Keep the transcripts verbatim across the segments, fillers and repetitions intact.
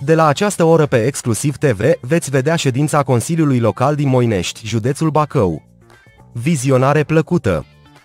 De la această oră pe Exclusiv T V veți vedea ședința Consiliului Local din Moinești, județul Bacău. Vizionare plăcută!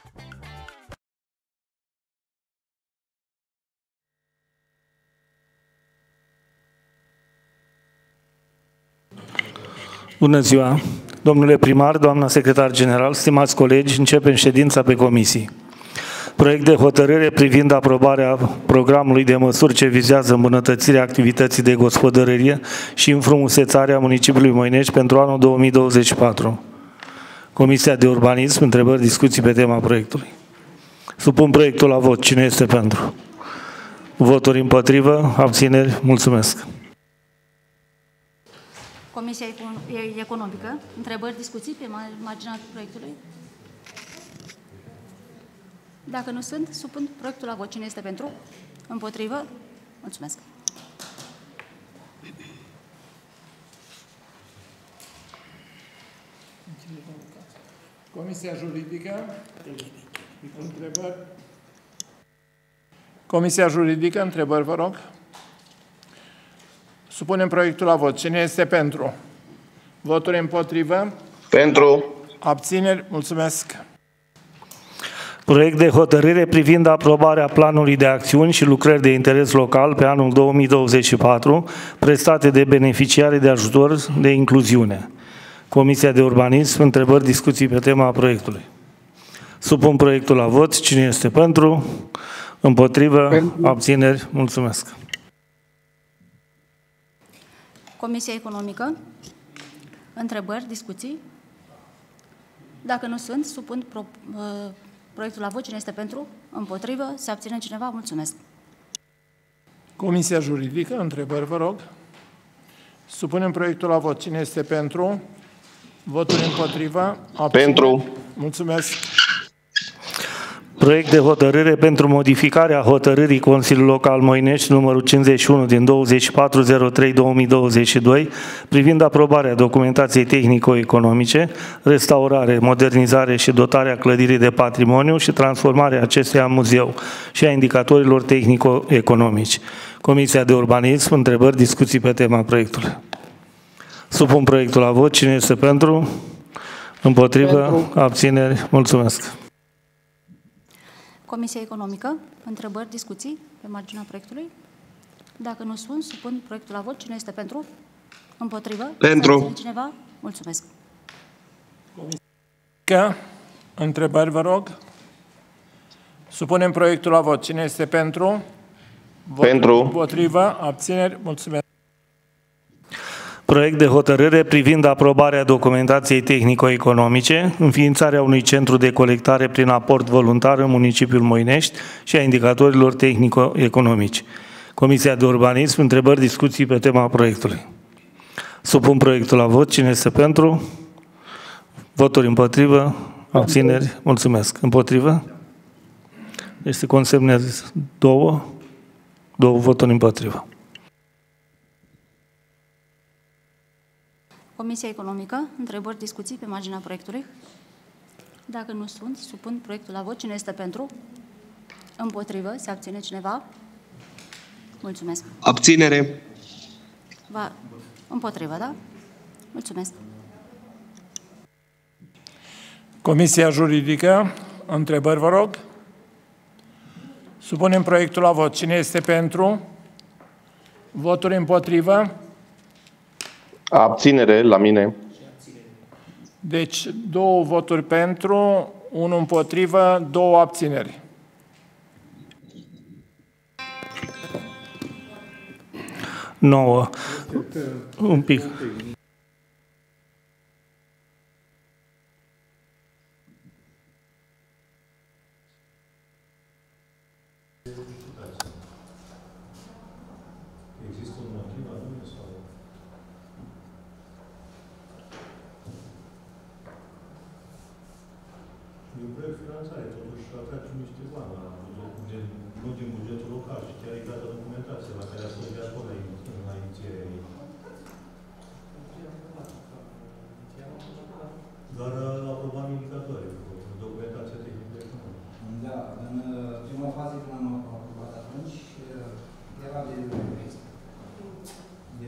Bună ziua! Domnule primar, doamna secretar general, stimați colegi, începem ședința pe comisii. Proiect de hotărâre privind aprobarea programului de măsuri ce vizează îmbunătățirea activității de gospodărărie și înfrumusețarea municipiului Moinești pentru anul două mii douăzeci și patru. Comisia de Urbanism, întrebări, discuții pe tema proiectului. Supun proiectul la vot. Cine este pentru? Voturi împotrivă? Abțineri? Mulțumesc. Comisia Economică, întrebări, discuții pe marginea proiectului? Dacă nu sunt, supun proiectul la vot. Cine este pentru? Împotrivă? Mulțumesc. Comisia Juridică, întrebări? Comisia Juridică, întrebări, vă rog. Supunem proiectul la vot. Cine este pentru? Voturi împotrivă? Pentru. Abțineri? Mulțumesc. Proiect de hotărâre privind aprobarea planului de acțiuni și lucrări de interes local pe anul două mii douăzeci și patru, prestate de beneficiari de ajutor de incluziune. Comisia de Urbanism, întrebări, discuții pe tema proiectului. Supun proiectul la vot. Cine este pentru? Împotrivă? Pentru. Abțineri? Mulțumesc. Comisia Economică, întrebări, discuții? Dacă nu sunt, supun pro, uh, proiectul la vot. Cine este pentru? Împotrivă? Se abține cineva? Mulțumesc. Comisia Juridică, întrebări, vă rog. Supunem proiectul la vot. Cine este pentru? Voturi împotrivă? Abține. Pentru. Mulțumesc. Proiect de hotărâre pentru modificarea hotărârii Consiliului Local Moinești numărul cincizeci și unu din douăzeci și patru zero trei două mii douăzeci și doi privind aprobarea documentației tehnico-economice, restaurare, modernizare și dotarea clădirii de patrimoniu și transformarea acesteia în muzeu și a indicatorilor tehnico-economici. Comisia de Urbanism, întrebări, discuții pe tema proiectului. Supun proiectul la vot. Cine este pentru? Împotrivă? Pentru. Abțineri? Mulțumesc. Comisia Economică, întrebări, discuții pe marginea proiectului? Dacă nu sunt, supun proiectul la vot. Cine este pentru? Împotrivă? Pentru. Cineva? Mulțumesc. Comisia, întrebări, vă rog. Supunem proiectul la vot. Cine este pentru? Vot Pentru. Împotrivă? Abțineri? Mulțumesc. Proiect de hotărâre privind aprobarea documentației tehnico-economice, înființarea unui centru de colectare prin aport voluntar în municipiul Moinești și a indicatorilor tehnico-economici. Comisia de Urbanism, întrebări, discuții pe tema proiectului. Supun proiectul la vot. Cine este pentru? Voturi împotrivă? Abțineri? Mulțumesc. Împotrivă? Deci se consemnează două, două voturi împotrivă. Comisia Economică, întrebări, discuții pe marginea proiectului? Dacă nu sunt, supun proiectul la vot. Cine este pentru? Împotrivă? Se abține cineva? Mulțumesc. Abținere. Va... Împotrivă, da? Mulțumesc. Comisia Juridică, întrebări, vă rog. Supunem proiectul la vot. Cine este pentru? Voturi împotrivă? Abținere la mine. Deci, două voturi pentru, unul împotrivă, două abțineri. Nouă. Un pic. E un proiect finanțare, totuși atrage niște bani la buget, nu din bugetul local și chiar e dată documentație la care a fost de acolo la inițierea ei. Doar a aprobat indicatoare, documentația tehnică economică. Da, în prima fază când am aprobat atunci, era de,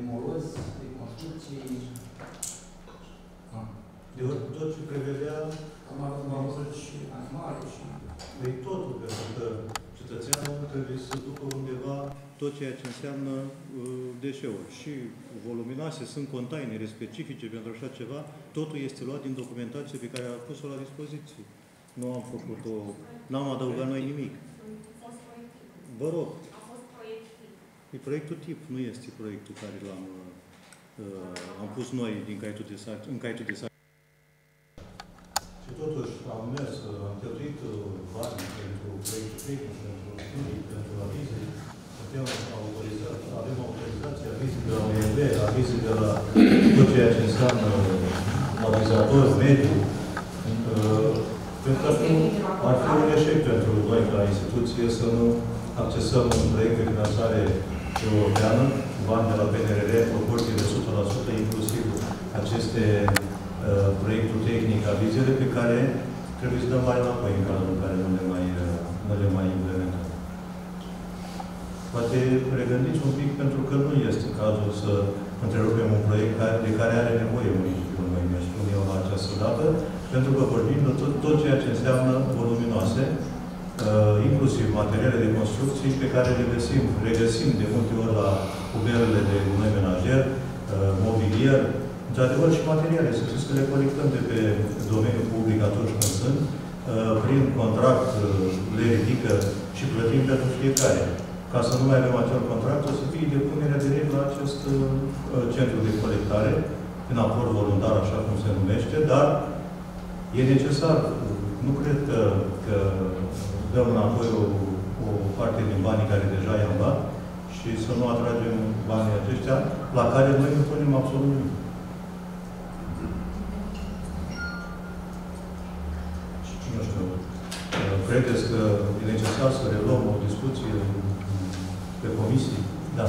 De ori tot ce prevedea... Am avut și animale și... Păi totul, pentru că cetățeanul trebuie să ducă undeva tot ceea ce înseamnă uh, deșeuri. Și voluminoase, sunt containere specifice pentru așa ceva, totul este luat din documentație pe care a pus-o la dispoziție. Nu am făcut-o, n-am adăugat noi nimic. Vă rog. E proiectul tip, nu este proiectul care l-am uh, am pus noi din caietul de sarcini, în caietul de sarcini. Și totuși am mers, am cheltuit bani pentru proiectul tehnic, pentru studii, pentru avize. Avem autorizație, avem autorizație, avize de la O M V, avize de la tot ceea ce înseamnă avizator, mediu. Cred că ar fi un eșec pentru noi ca instituție să nu accesăm un proiect de finanțare europeană, bani de la P N R R, proporție de o sută la sută, inclusiv aceste uh, proiectul tehnic, avizele pe care trebuie să dăm bani înapoi în cazul în care nu le mai, uh, nu le mai implementăm. Poate regândiți un pic, pentru că nu este cazul să întrerupem un proiect care, de care are nevoie municipiul Măinești, spun eu la această dată, pentru că vorbim de tot, tot ceea ce înseamnă voluminoase, uh, inclusiv materiale de construcții pe care le găsim, regăsim de multe ori la cuberele de gunoi menajer, uh, mobilier, într-adevăr și materiale. Să știți că le colectăm de pe domeniul public atunci când sunt, uh, prin contract uh, le ridică și plătim pentru fiecare. Ca să nu mai avem acel contract, o să fie depunerea direct la acest uh, centru de colectare, în aport voluntar, așa cum se numește, dar e necesar. Nu cred că, că dăm înapoi o, o parte din banii care deja i-am dat și să nu atragem banii aceștia, la care noi nu punem absolut nimic. Nu știu, credeți că e necesar să reluăm o discuție pe comisie? Da.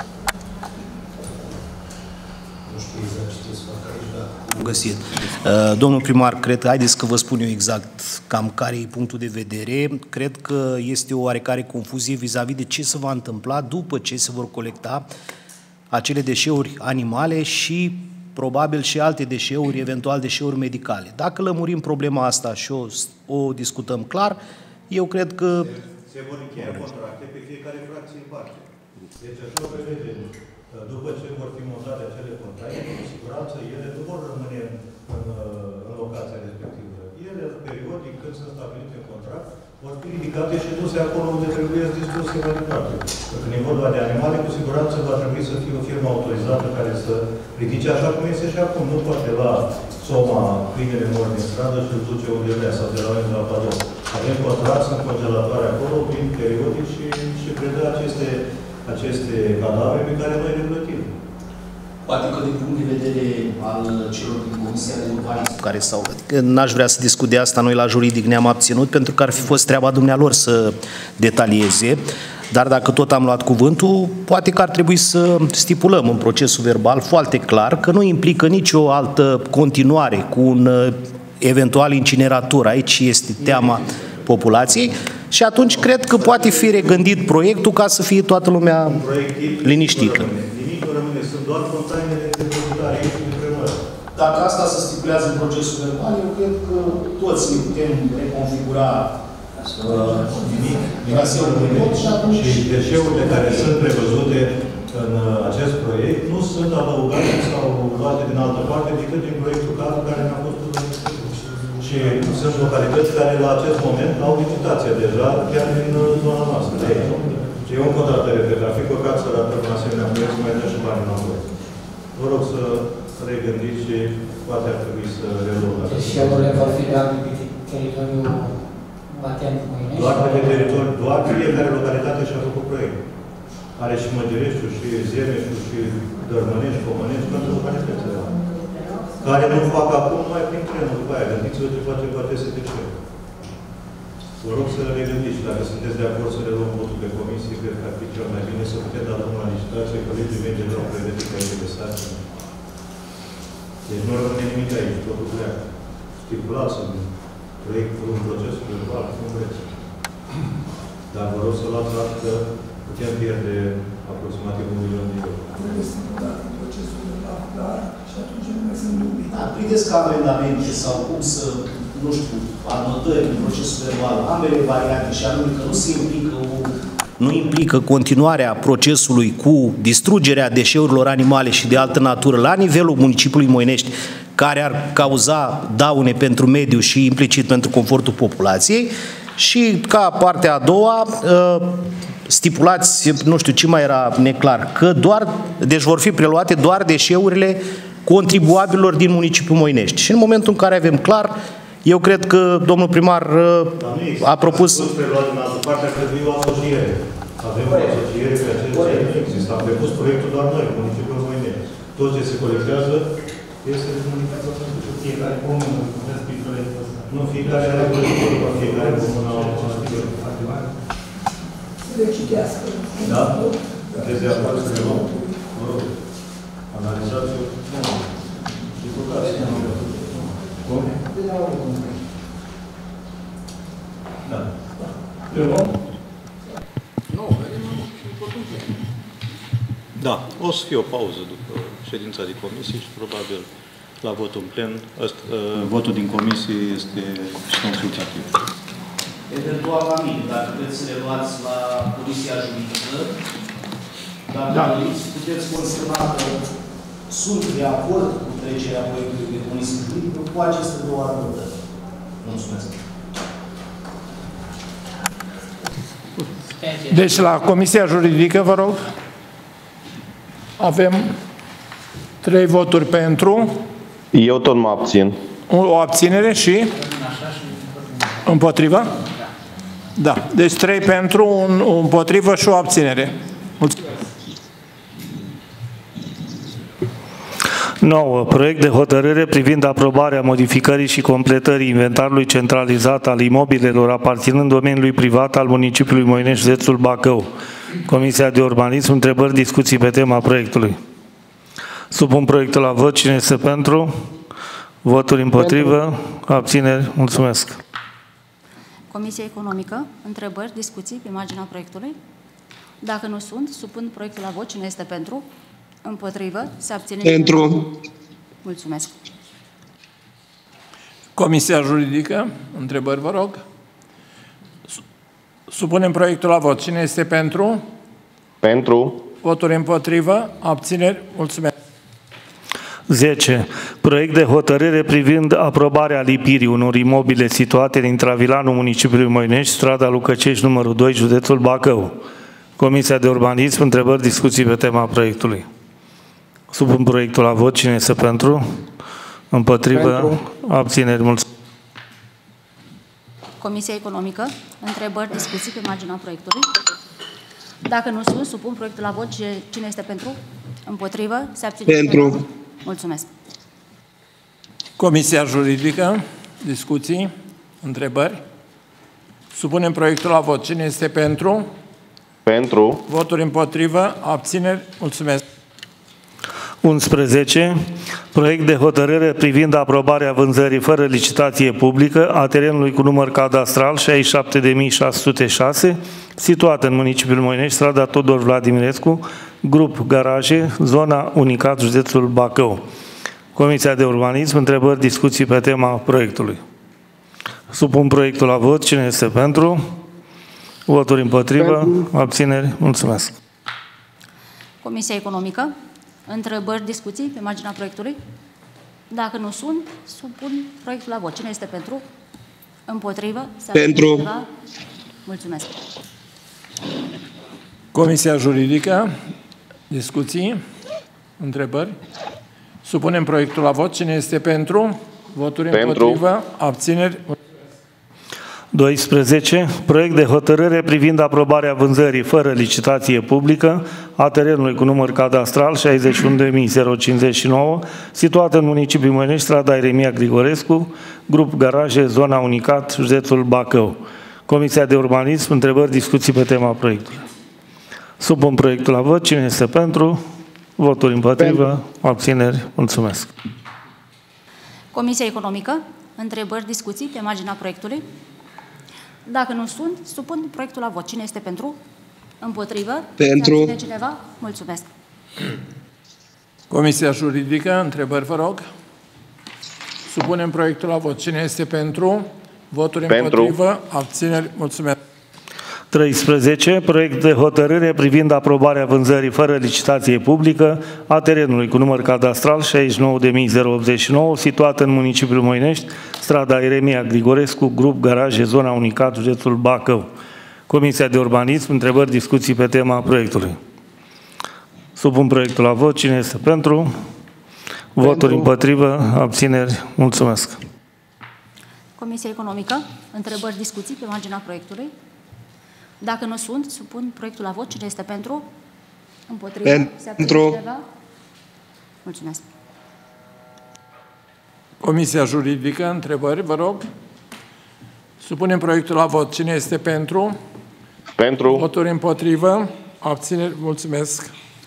Nu știu exact ce trebuie să fac aici, dar... Găsit. Domnul primar, cred, haideți că vă spun eu exact cam care e punctul de vedere. Cred că este o oarecare confuzie vis-a-vis de ce se va întâmpla după ce se vor colecta acele deșeuri animale și probabil și alte deșeuri, eventual deșeuri medicale. Dacă lămurim problema asta și o, o discutăm clar, eu cred că... Se, se vor încheia contracte pe fiecare fracție în parte. Deci așa prevedem. După ce vor fi montate acele contracte, cu siguranță ele nu vor rămâne în, în locația respectivă. Ele, periodic, când sunt stabilite în contract, vor fi ridicate și duse acolo unde trebuie distruse mai departe. Când e vorba de animale, cu siguranță va trebui să fie o firmă autorizată care să ridice așa cum este și acum. Nu poate la Soma câinele mor din stradă și îl duce unde vrea sau de la unde la Padou. Avem contract, sunt congelatoare acolo, prin periodic și, și predă aceste aceste cadavre pe care noi le plătim. Poate că din punct de vedere al celor din Comisia de Urbanism care s-au... N-aș vrea să discut de asta, noi la juridic ne-am abținut pentru că ar fi fost treaba dumnealor să detalieze, dar dacă tot am luat cuvântul, poate că ar trebui să stipulăm în procesul verbal foarte clar că nu implică nicio altă continuare cu un eventual incinerator. Aici este teama populației. Și atunci cred că poate fi regândit proiectul ca să fie toată lumea liniștită. Nimic nu rămâne, sunt doar containere de depozitare, aici dintre noi. Dacă asta se stipulează în procesul verbal, eu cred că toți ne putem reconfigura traseul de vot și atunci... Și deșeurile care sunt prevăzute în acest proiect nu sunt adăugate sau luate din altă parte decât din proiectul cadru care ne-a fost și sunt localități care la acest moment au licitație deja, chiar din zona noastră. Și eu încă o dată repet, ar fi păcat să ratăm un asemenea proiect să mai dea și banii înapoi. Vă rog să regândiți și poate ar trebui să reluăm. Deșeurile vor fi doar pe teritoriul Batean Măinești? Doar pe teritoriu, doar fiecare localitate și-a făcut proiect. Are și Măgireștiul, și Zemeșul, și Dărmănești, Comănești, toate localitățile. Care nu fac acum numai prin trenul după aia. Gândiți-vă ce face cu aceste deșeuri. Vă rog să le gândiți. Dacă sunteți de acord să le luăm votul pe comisie, cred că ar fi cel mai bine să putem da drumul la licitație, că legii merge de la o pregătită aici de sarcină. Deci nu rămâne nimic aici, totul pleacă. Stipulați în proiectul, în procesul verbal, cum vreți. Dar vă rog să luați la că putem pierde aproximativ un milion de euro. procesul la dar și atunci nu mai sunt dubii. Da, vedeți că amendamente sau cum să, nu știu, anotări în procesul verbal, ambele variante și anume că nu se implică o nu implică continuarea procesului cu distrugerea deșeurilor animale și de altă natură la nivelul municipiului Moinești, care ar cauza daune pentru mediu și implicit pentru confortul populației, și ca partea a doua stipulați, nu știu ce mai era neclar, că doar, deci vor fi preluate doar deșeurile contribuabililor din municipiul Moinești. Și în momentul în care avem clar, eu cred că domnul primar a propus... Dar nu preluat din altă parte, a trebuit o asociere. Avem o asociere pe acest proiect, nu există. Am depus proiectul doar noi, municipiul Moinești. Tot ce se colectează este de municipiul Moinești. Fiecare comună puteți fi proiectul ăsta. Nu, fiecare are proiectul, fiecare comună are proiectul. Să le citească. Da? Puteți de acord să le luăm? Mă rog. Analizați-o. Cum? Da. Le luăm? Da, o să fie o pauză după ședința de comisie și probabil la votul în plen, ăsta, votul din comisie este consultativ. Eventual la mine, dacă vreți să le luați la Comisia Juridică, dacă da. doriți, puteți consemna că sunt de acord cu trecerea proiectului de Comisie Juridică cu aceste două arătări. Mulțumesc. Deci la Comisia Juridică, vă rog, avem trei voturi pentru. Eu tot mă abțin. O abținere și? Împotrivă? Da. Deci trei pentru, un împotrivă și o abținere. Mulțumesc. nouă. Proiect de hotărâre privind aprobarea modificării și completării inventarului centralizat al imobilelor aparținând domeniului privat al municipiului Moinești, județul Bacău. Comisia de Urbanism, întrebări, discuții pe tema proiectului. Supun proiectul la vot. Cine este pentru? Voturi împotrivă? Pentru. Abțineri? Mulțumesc. Comisia Economică, întrebări, discuții pe marginea proiectului. Dacă nu sunt, supun proiectul la vot. Cine este pentru? Împotrivă? Se abține? Pentru. Mulțumesc. Comisia Juridică, întrebări, vă rog. Supunem proiectul la vot. Cine este pentru? Pentru. Voturi împotrivă? Abțineri? Mulțumesc. zece. Proiect de hotărâre privind aprobarea lipirii unor imobile situate din Travilanul municipiului Moinești, strada Lucăcești, numărul doi, județul Bacău. Comisia de Urbanism, întrebări, discuții pe tema proiectului. Supun proiectul la vot. Cine este pentru? Împotrivă? Pentru. Abțineri? Mulțumesc. Comisia Economică, întrebări, discuții pe marginea proiectului. Dacă nu sunt, supun proiectul la vot. Cine este pentru? Împotrivă? Se abține? Pentru. Mulțumesc. Comisia Juridică, discuții, întrebări. Supunem proiectul la vot. Cine este pentru? Pentru. Voturi împotrivă? Abțineri? Mulțumesc. unsprezece. Proiect de hotărâre privind aprobarea vânzării fără licitație publică a terenului cu număr cadastral șaizeci și șapte de mii șase sute șase, situat în municipiul Moinești, strada Tudor Vladimirescu, grup garaje, zona Unicat, județul Bacău. Comisia de Urbanism, întrebări, discuții pe tema proiectului. Supun proiectul la vot. Cine este pentru? Voturi împotrivă? Pentru. Abțineri? Mulțumesc. Comisia Economică, întrebări, discuții pe marginea proiectului. Dacă nu sunt, supun proiectul la vot. Cine este pentru? Împotrivă? Pentru. Mulțumesc. Comisia Juridică, discuții, întrebări. Supunem proiectul la vot. Cine este pentru? Voturi pentru. Împotrivă? Abțineri? doisprezece. Proiect de hotărâre privind aprobarea vânzării fără licitație publică a terenului cu număr cadastral șaizeci și unu de mii cincizeci și nouă, situat în municipiul Moinești, strada Iremia Grigorescu, grup garaje, zona Unicat, județul Bacău. Comisia de Urbanism, întrebări, discuții pe tema proiectului. Supun proiectul la vot. Cine este pentru? Voturi împotrivă? Pentru. Abțineri? Mulțumesc. Comisia Economică, întrebări, discuții pe marginea proiectului. Dacă nu sunt, supun proiectul la vot. Cine este pentru? Împotrivă? Pentru. Se cineva? Mulțumesc. Comisia Juridică, întrebări, vă rog. Supunem proiectul la vot. Cine este pentru? Voturi Pentru. împotrivă? Abțineri? Mulțumesc. treisprezece. Proiect de hotărâre privind aprobarea vânzării fără licitație publică a terenului cu număr cadastral șaizeci și nouă de mii optzeci și nouă, situat în municipiul Moinești, strada Ieremia Grigorescu, grup garaje, zona Unicat, județul Bacău. Comisia de Urbanism, întrebări, discuții pe tema proiectului. Supun proiectul la vot. Cine este pentru? Voturi Pentru. împotrivă, abțineri. Mulțumesc. Comisia Economică, întrebări, discuții pe marginea proiectului. Dacă nu sunt, supun proiectul la vot. Cine este pentru? Împotrivă? Se abține cineva? Mulțumesc. Comisia Juridică, întrebări, vă rog. Supunem proiectul la vot. Cine este pentru? Pentru. Voturi împotrivă? Abțineri? Mulțumesc.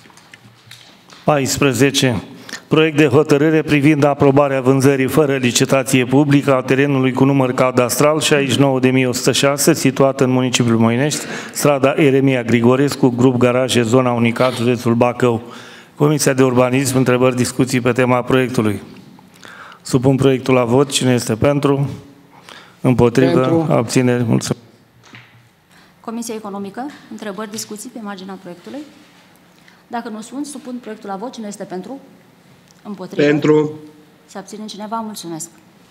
paisprezece. Proiect de hotărâre privind aprobarea vânzării fără licitație publică a terenului cu număr cadastral șaizeci și nouă de mii o sută șase, situat în municipiul Moinești, strada Ieremia Grigorescu, grup garaje, zona Unicat, județul Bacău. Comisia de Urbanism, întrebări, discuții pe tema proiectului. Supun proiectul la vot. Cine este pentru? Împotrivă? Pentru. Abțineri? Mulțumesc. Comisia Economică, întrebări, discuții pe marginea proiectului. Dacă nu sunt, supun proiectul la vot. Cine este pentru? Împotrivă? Pentru. Se abține cineva? Mulțumesc.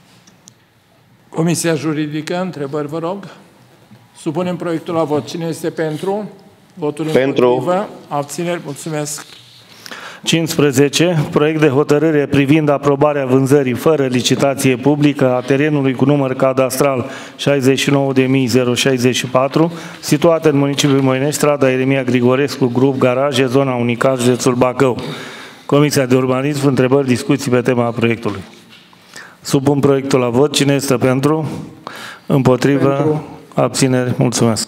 Comisia Juridică, întrebări, vă rog. Supunem proiectul la vot. Cine este pentru? Voturi Pentru. împotrivă? Abțineri? Mulțumesc. cincisprezece. Proiect de hotărâre privind aprobarea vânzării fără licitație publică a terenului cu număr cadastral șaizeci și nouă de mii șaizeci și patru, situat în municipiul Moinești, strada Ieremia Grigorescu, grup garaje, zona Unicat, județul Bacău. Comisia de Urbanism, întrebări, discuții pe tema proiectului. Supun proiectul la vot. Cine este pentru? Împotrivă? Pentru. Abțineri? Mulțumesc.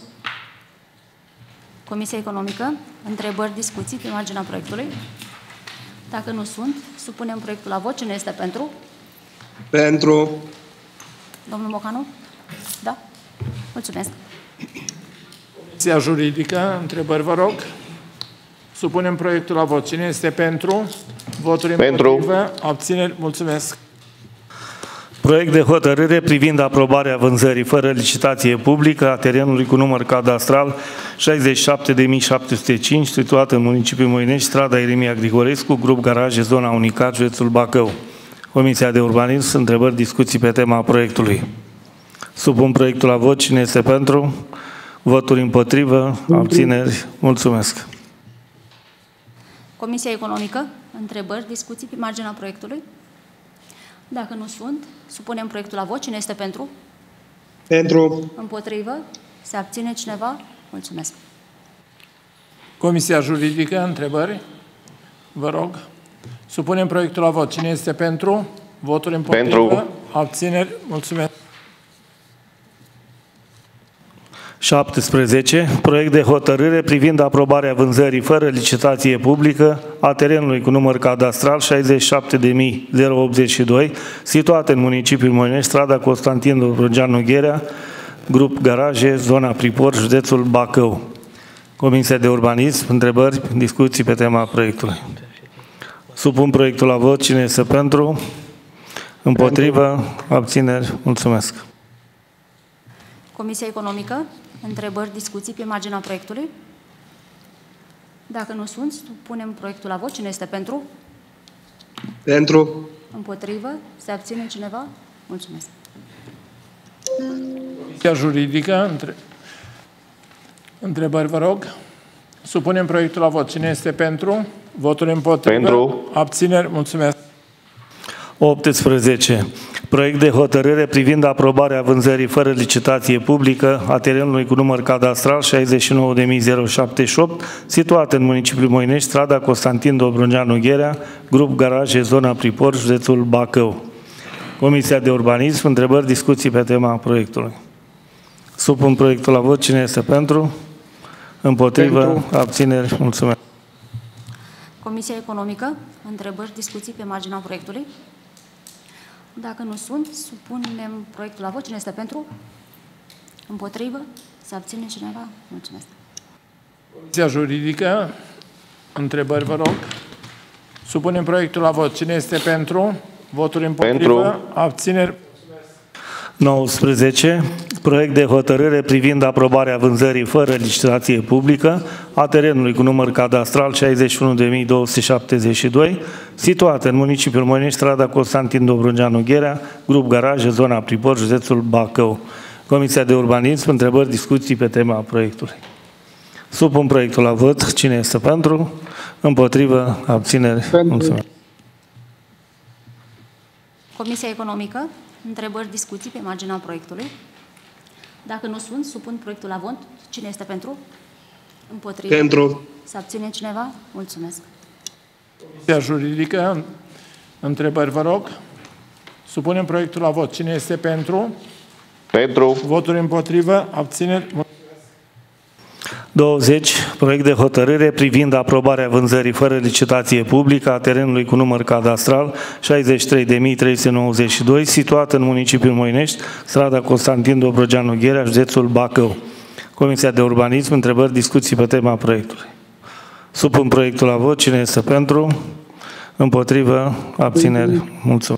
Comisia Economică, întrebări, discuții pe marginea proiectului. Dacă nu sunt, supunem proiectul la vot. Cine este pentru? Pentru. Domnul Mocanu? Da? Mulțumesc. Comisia Juridică, întrebări, vă rog. Supunem proiectul la vot. Cine este pentru? Voturi Pentru. împotrivă? Abțineri? Mulțumesc. Proiect de hotărâre privind aprobarea vânzării fără licitație publică a terenului cu număr cadastral șaizeci și șapte de mii șapte sute cinci, situat în municipiul Moinești, strada Ieremia Grigorescu, grup garaje, zona Unicat, județul Bacău. Comisia de Urbanism, întrebări, discuții pe tema proiectului. Supun proiectul la vot. Cine este pentru? Voturi împotrivă? Abțineri? Mulțumesc. Comisia Economică, întrebări, discuții pe marginea proiectului. Dacă nu sunt, supunem proiectul la vot. Cine este pentru? Pentru. Împotrivă? Se abține cineva? Mulțumesc. Comisia Juridică, întrebări, vă rog. Supunem proiectul la vot. Cine este pentru? Voturi împotrivă? Pentru. Abțineri? Mulțumesc. șaptesprezece. Proiect de hotărâre privind aprobarea vânzării fără licitație publică a terenului cu număr cadastral șaizeci și șapte de mii optzeci și doi, situat în municipiul Moinești, strada Constantin Dobrogeanu Gherea, grup garaje, zona Pripor, județul Bacău. Comisia de Urbanism, întrebări, discuții pe tema proiectului. Supun proiectul la vot. Cine este pentru? Împotrivă? Abțineri? Mulțumesc. Comisia Economică, întrebări, discuții pe marginea proiectului. Dacă nu sunt, punem proiectul la vot. Cine este pentru? Pentru. Împotrivă? Se abține cineva? Mulțumesc. Comisia Juridică, între... întrebări, vă rog. Supunem proiectul la vot. Cine este pentru? Voturi împotrivă? Pentru. Abțineri? Mulțumesc. optsprezece. Proiect de hotărâre privind aprobarea vânzării fără licitație publică a terenului cu număr cadastral șaizeci și nouă de mii șaptezeci și opt, situat în municipiul Moinești, strada Constantin Dobrogeanu Gherea, grup garaje, zona Pripor, județul Bacău. Comisia de Urbanism, întrebări, discuții pe tema proiectului. Supun proiectul la vot. Cine este pentru? Împotrivă? Pentru. Abțineri? Mulțumesc. Comisia Economică, întrebări, discuții pe marginea proiectului. Dacă nu sunt, supunem proiectul la vot. Cine este pentru? Împotrivă? Se abține cineva? Mulțumesc. Comisia Juridică, întrebări, vă rog. Supunem proiectul la vot. Cine este pentru? Voturi împotrivă? Pentru. Abțineri? nouăsprezece. Proiect de hotărâre privind aprobarea vânzării fără licitație publică a terenului cu număr cadastral șaizeci și unu de mii două sute șaptezeci și doi, situat în municipiul Moinești, strada Constantin Dobrogeanu Gherea, grup garaje, zona Pripor, județul Bacău. Comisia de Urbanism, întrebări, discuții pe tema proiectului. Supun proiectul la vot. Cine este pentru? Împotrivă? Abțineri? Mulțumesc. Comisia Economică, întrebări, discuții pe marginea proiectului. Dacă nu sunt, supun proiectul la vot. Cine este pentru? Împotrivă? Pentru. Se abține cineva? Mulțumesc. Comisia Juridică, întrebări, vă rog. Supunem proiectul la vot. Cine este pentru? Pentru. Voturi împotrivă? Abțineri? douăzeci. Proiect de hotărâre privind aprobarea vânzării fără licitație publică a terenului cu număr cadastral șaizeci și trei de mii trei sute nouăzeci și doi, situat în municipiul Moinești, strada Constantin Dobrogeanu Gherea, județul Bacău. Comisia de Urbanism, întrebări, discuții pe tema proiectului. Supun proiectul la vot. Cine este pentru? Împotrivă? Abțineri? Mulțumesc.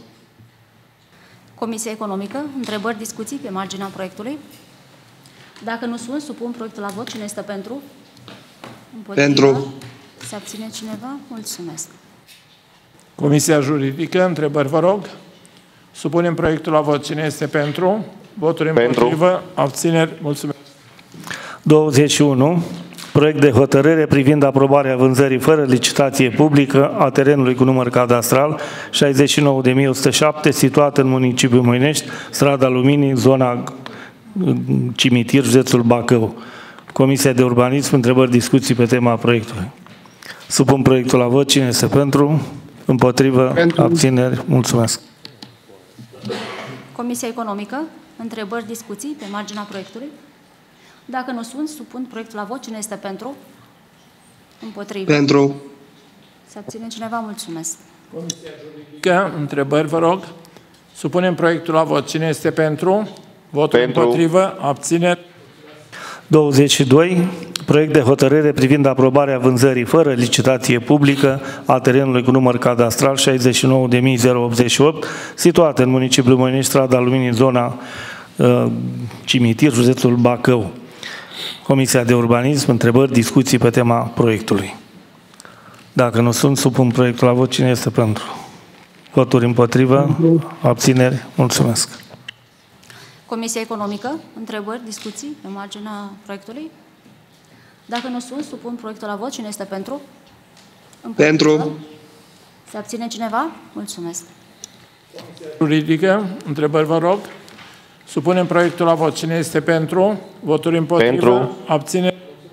Comisia Economică, întrebări, discuții pe marginea proiectului. Dacă nu sunt, supun proiectul la vot. Cine este pentru? Împotrivă? Pentru. Se abține cineva? Mulțumesc. Comisia Juridică, întrebări, vă rog. Supunem proiectul la vot. Cine este pentru? Voturi împotrivă? Pentru. Abțineri? Mulțumesc. douăzeci și unu. Proiect de hotărâre privind aprobarea vânzării fără licitație publică a terenului cu număr cadastral șaizeci și nouă de mii o sută șapte, situat în municipiul Moinești, strada Luminii, zona Cimitir, județul Bacău. Comisia de Urbanism, întrebări, discuții pe tema proiectului. Supun proiectul la vot. Cine este pentru? Împotrivă? Pentru. Abțineri? Mulțumesc. Comisia Economică, întrebări, discuții pe marginea proiectului. Dacă nu sunt, supun proiectul la vot. Cine este pentru? Împotrivă? Pentru. Se abține cineva? Mulțumesc. Comisia Juridică, întrebări, vă rog. Supunem proiectul la vot. Cine este pentru? Voturi Pentru. împotrivă? Abțineri? douăzeci și doi. Proiect de hotărâre privind aprobarea vânzării fără licitație publică a terenului cu număr cadastral șaizeci și nouă de mii optzeci și opt, situat în municipiul Moinești, strada Luminii, zona uh, Cimitir, județul Bacău. Comisia de Urbanism, întrebări, discuții pe tema proiectului. Dacă nu sunt, supun proiectul la vot. Cine este pentru? Voturi împotrivă? Abțineri? Mulțumesc. Comisia Economică, întrebări, discuții pe marginea proiectului. Dacă nu sunt, supun proiectul la vot. Cine este pentru? Împotrivă? Pentru. Se abține cineva? Mulțumesc. Juridică, întrebări, vă rog. Supunem proiectul la vot. Cine este pentru? Voturi împotrivă? Pentru. Abțineri?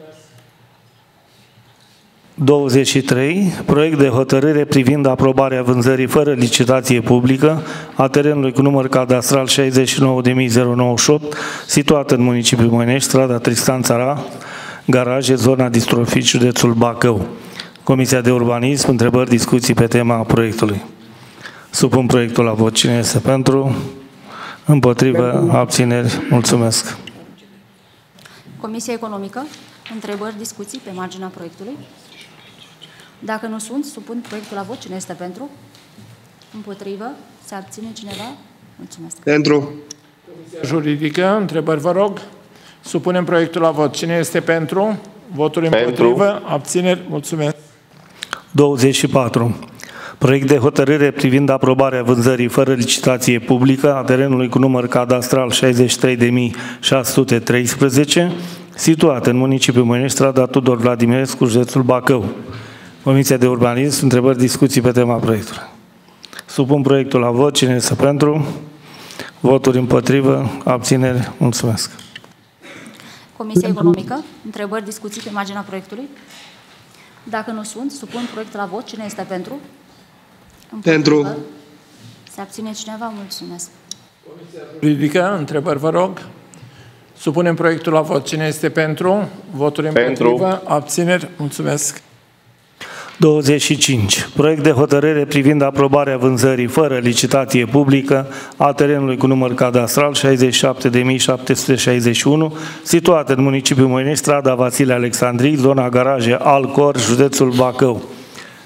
douăzeci și trei. Proiect de hotărâre privind aprobarea vânzării fără licitație publică a terenului cu număr cadastral șaizeci și nouă de mii nouăzeci și opt, situat în municipiul Moinești, strada Tristan Țara, garaje, zona Distrofici, județul Bacău. Comisia de Urbanism, întrebări, discuții pe tema proiectului. Supun proiectul la vot. Cine este pentru? Împotrivă? Abțineri? Mulțumesc. Comisia Economică, întrebări, discuții pe marginea proiectului. Dacă nu sunt, supun proiectul la vot. Cine este pentru? Împotrivă? Se abține cineva? Mulțumesc. Pentru. Juridică, întrebări, vă rog. Supunem proiectul la vot. Cine este pentru? Voturi Pentru. împotrivă? Abțineri? Mulțumesc. douăzeci și patru. Proiect de hotărâre privind aprobarea vânzării fără licitație publică a terenului cu număr cadastral șaizeci și trei de mii șase sute treisprezece, situat în municipiul Moinești, strada Tudor Vladimirescu, județul Bacău. Comisia de Urbanism, întrebări, discuții pe tema proiectului. Supun proiectul la vot. Cine este pentru? Voturi împotrivă? Abțineri? Mulțumesc. Comisia Economică, întrebări, discuții pe marginea proiectului. Dacă nu sunt, supun proiectul la vot. Cine este pentru? Împotrivă? Pentru. Se abține cineva? Mulțumesc. Juridică, întrebări, vă rog. Supunem proiectul la vot. Cine este pentru? Voturi Pentru. împotrivă? Abțineri? Mulțumesc. douăzeci și cinci. Proiect de hotărâre privind aprobarea vânzării fără licitație publică a terenului cu număr cadastral șaizeci și șapte de mii șapte sute șaizeci și unu, situat în municipiul Moinești, strada Vasile Alexandrii, zona garaje Alcor, județul Bacău.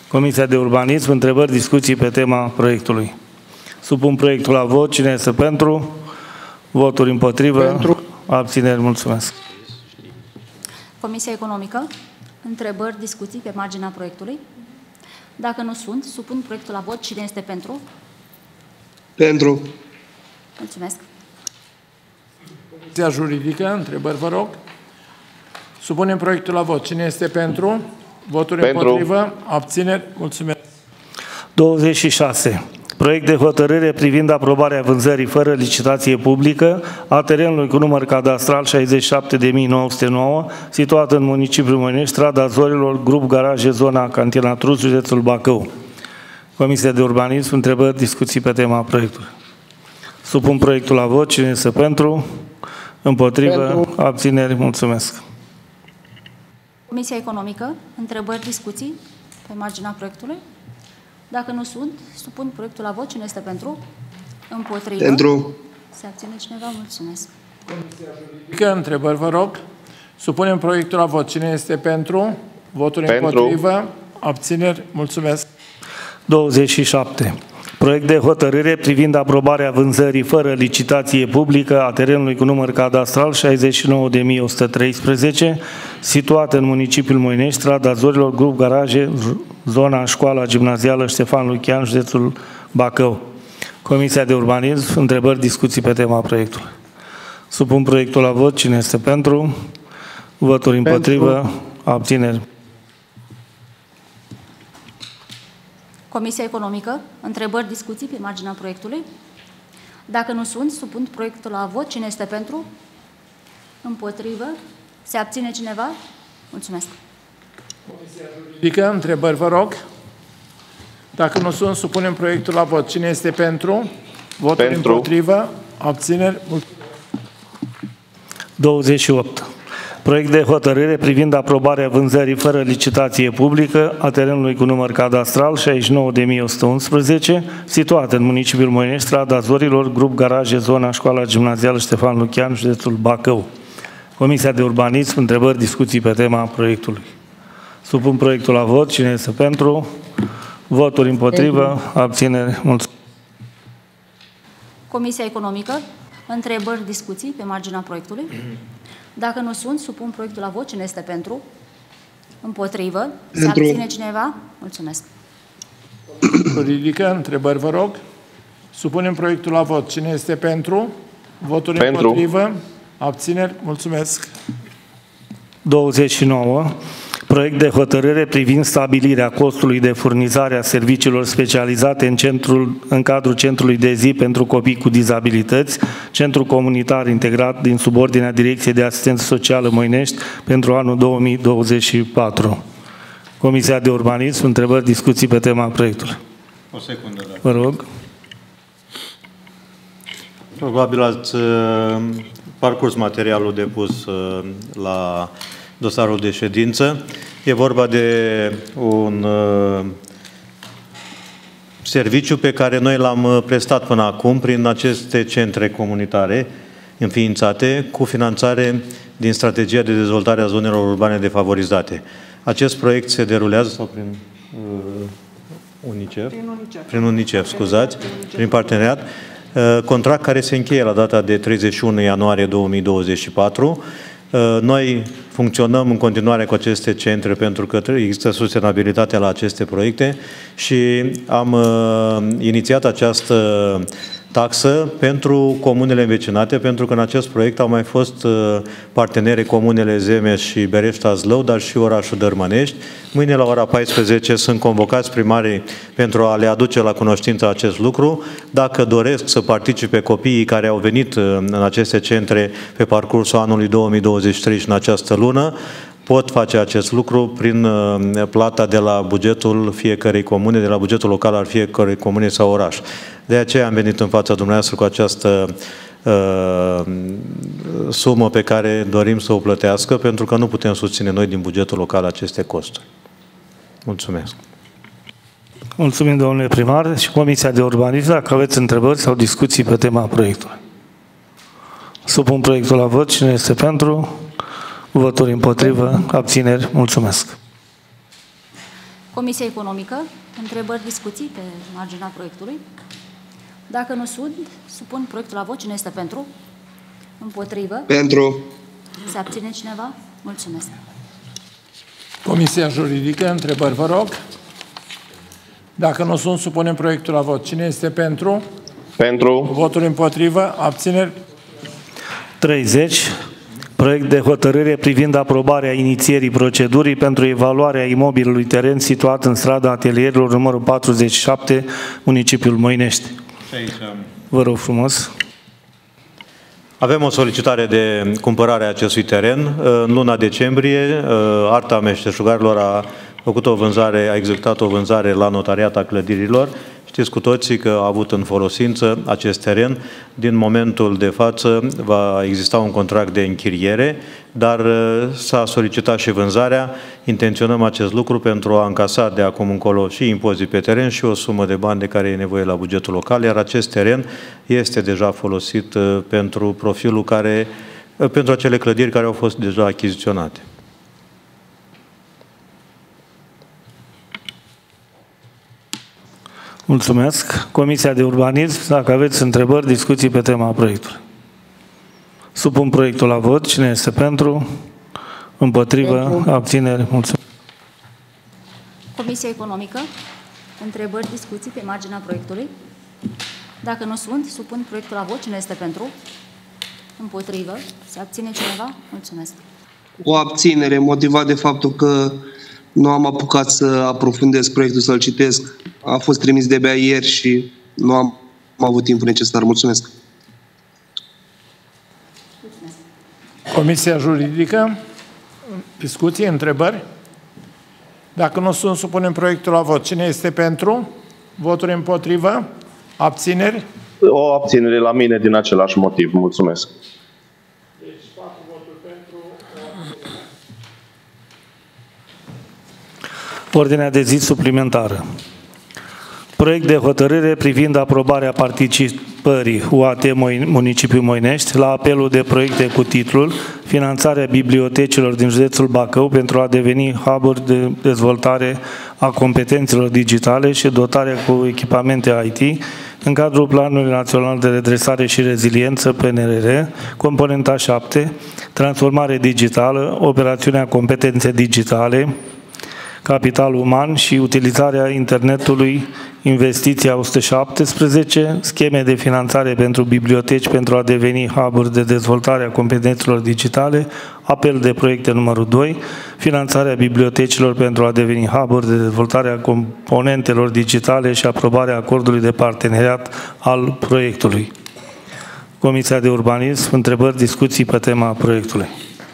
Comisia de Urbanism, întrebări, discuții pe tema proiectului. Supun proiectul la vot. Cine este pentru? Voturi împotrivă? Pentru. Abțineri. Mulțumesc. Comisia Economică, întrebări, discuții pe marginea proiectului. Dacă nu sunt, supun proiectul la vot. Cine este pentru? Pentru. Mulțumesc. Comisia Juridică, întrebări, vă rog. Supunem proiectul la vot. Cine este pentru? Voturi Pentru. împotrivă? Abțineri? Mulțumesc. douăzeci și șase. Proiect de hotărâre privind aprobarea vânzării fără licitație publică a terenului cu număr cadastral șaizeci și șapte de mii nouă sute nouă, situat în municipiul Moinești, strada Zorilor, grup garaje, zona Cantina Trus, județul Bacău. Comisia de Urbanism, întrebări, discuții pe tema proiectului. Supun proiectul la vot. Cine este pentru? Împotrivă? Pentru. Abțineri? Mulțumesc. Comisia Economică, întrebări, discuții pe marginea proiectului. Dacă nu sunt, supun proiectul la vot. Cine este pentru? Împotrivă? Pentru. Se abține cineva? Mulțumesc. Că întrebări, vă rog. Supunem proiectul la vot. Cine este pentru? Voturi Pentru. împotrivă? Abțineri? Mulțumesc. douăzeci și șapte. Proiect de hotărâre privind aprobarea vânzării fără licitație publică a terenului cu număr cadastral șaizeci și nouă de mii o sută treisprezece, situat în municipiul Moinești, strada Zorilor, grup garaje, zona școala gimnazială Ștefan Lucian, județul Bacău. Comisia de Urbanism, întrebări, discuții pe tema proiectului. Supun proiectul la vot. Cine este pentru? Voturi împotrivă? Pentru. Abțineri? Comisia Economică, întrebări, discuții pe marginea proiectului. Dacă nu sunt, supun proiectul la vot. Cine este pentru? Împotrivă? Se abține cineva? Mulțumesc. Adică, întrebări, vă rog. Dacă nu sunt, supunem proiectul la vot. Cine este pentru? Voturi Pentru. împotrivă? Abțineri? Mulțumesc. douăzeci și opt. Proiect de hotărâre privind aprobarea vânzării fără licitație publică a terenului cu număr cadastral șaizeci și nouă de mii o sută unsprezece, situat în municipiul Moinești, strada Zorilor, grup garaje, zona școala gimnazială Ștefan Lucian, județul Bacău. Comisia de Urbanism, întrebări, discuții pe tema proiectului. Supun proiectul la vot. Cine este pentru? Voturi împotrivă? Pentru. Abțineri? Mulțumesc. Comisia Economică, întrebări, discuții pe marginea proiectului. Dacă nu sunt, supun proiectul la vot. Cine este pentru? Împotrivă? Se Pentru. abține cineva? Mulțumesc. Ridică, întrebări, vă rog. Supunem proiectul la vot. Cine este pentru? Voturi Pentru. împotrivă? Abțineri? Mulțumesc. douăzeci și nouă. Proiect de hotărâre privind stabilirea costului de furnizare a serviciilor specializate în, centrul, în cadrul Centrului de Zi pentru Copii cu Dizabilități, Centru Comunitar Integrat din subordinea Direcției de Asistență Socială Moinești pentru anul două mii douăzeci și patru. Comisia de Urbanism, întrebări, discuții pe tema proiectului. O secundă, dacă. Vă rog. Probabil ați uh, parcurs materialul depus uh, la dosarul de ședință. E vorba de un uh, serviciu pe care noi l-am prestat până acum prin aceste centre comunitare înființate cu finanțare din Strategia de Dezvoltare a Zonelor Urbane Defavorizate. Acest proiect se derulează sau prin uh, UNICEF? Prin UNICEF. Prin UNICEF, scuzați, prin, UNICEF. Prin parteneriat. Uh, contract care se încheie la data de treizeci și unu ianuarie două mii douăzeci și patru. Noi funcționăm în continuare cu aceste centre pentru că există sustenabilitate la aceste proiecte și am uh, inițiat această taxă pentru comunele învecinate, pentru că în acest proiect au mai fost uh, partenere comunele Zemeș și Berești-Azlău, dar și orașul Dărmănești. Mâine la ora paisprezece sunt convocați primarii pentru a le aduce la cunoștință acest lucru. Dacă doresc să participe copiii care au venit în aceste centre pe parcursul anului două mii douăzeci și trei și în această lună, pot face acest lucru prin plata de la bugetul fiecărei comune, de la bugetul local al fiecărei comune sau oraș. De aceea am venit în fața dumneavoastră cu această uh, sumă pe care dorim să o plătească, pentru că nu putem susține noi din bugetul local aceste costuri. Mulțumesc. Mulțumim, domnule primar, și Comisia de Urbanism, dacă aveți întrebări sau discuții pe tema proiectului. Supun proiectul la vot. Cine este pentru? Voturi împotrivă? Abțineri? Mulțumesc. Comisia Economică, întrebări, discuții pe marginea proiectului. Dacă nu sunt, supun proiectul la vot. Cine este pentru? Împotrivă? Pentru. Se abține cineva? Mulțumesc. Comisia Juridică, întrebări, vă rog. Dacă nu sunt, supunem proiectul la vot. Cine este pentru? Pentru. Voturi împotrivă? Abțineri? treizeci. Proiect de hotărâre privind aprobarea inițierii procedurii pentru evaluarea imobilului teren situat în strada Atelierilor numărul patruzeci și șapte, municipiul Moinești. Vă rog frumos. Avem o solicitare de cumpărare a acestui teren. În luna decembrie, Arta Meșteșugarilor a făcut o vânzare, a executat o vânzare la notariat a clădirilor. Știți cu toții că a avut în folosință acest teren. Din momentul de față va exista un contract de închiriere, dar s-a solicitat și vânzarea. Intenționăm acest lucru pentru a încasa de acum încolo și impozit pe teren și o sumă de bani de care e nevoie la bugetul local, iar acest teren este deja folosit pentru profilul care, pentru acele clădiri care au fost deja achiziționate. Mulțumesc. Comisia de Urbanism, dacă aveți întrebări, discuții pe tema proiectului. Supun proiectul la vot. Cine este pentru? Împotrivă? Pentru. Abțineri? Mulțumesc. Comisia Economică, întrebări, discuții pe marginea proiectului. Dacă nu sunt, supun proiectul la vot. Cine este pentru? Împotrivă? Se abține cineva? Mulțumesc. O abținere motivat de faptul că nu am apucat să aprofundez proiectul, să-l citesc. A fost trimis de-abia ieri și nu am, am avut timpul necesar. Mulțumesc. Comisia Juridică, discuții, întrebări? Dacă nu sunt, supunem proiectul la vot. Cine este pentru? Voturi împotrivă? Abțineri? O abținere la mine din același motiv. Mulțumesc. Deci, patru voturi pentru. Ordinea de zi suplimentară. Proiect de hotărâre privind aprobarea participării U A T Municipiul Moinești la apelul de proiecte cu titlul Finanțarea bibliotecilor din județul Bacău pentru a deveni hub-uri de dezvoltare a competențelor digitale și dotarea cu echipamente I T în cadrul Planului Național de Redresare și Reziliență P N R R, componenta șapte, transformare digitală, operațiunea competențe digitale, capital uman și utilizarea internetului, investiția o sută șaptesprezece, scheme de finanțare pentru biblioteci pentru a deveni hub-uri de dezvoltare a competențelor digitale, apel de proiecte numărul doi, finanțarea bibliotecilor pentru a deveni hub-uri de dezvoltare a componentelor digitale și aprobarea acordului de parteneriat al proiectului. Comisia de Urbanism, întrebări, discuții pe tema proiectului.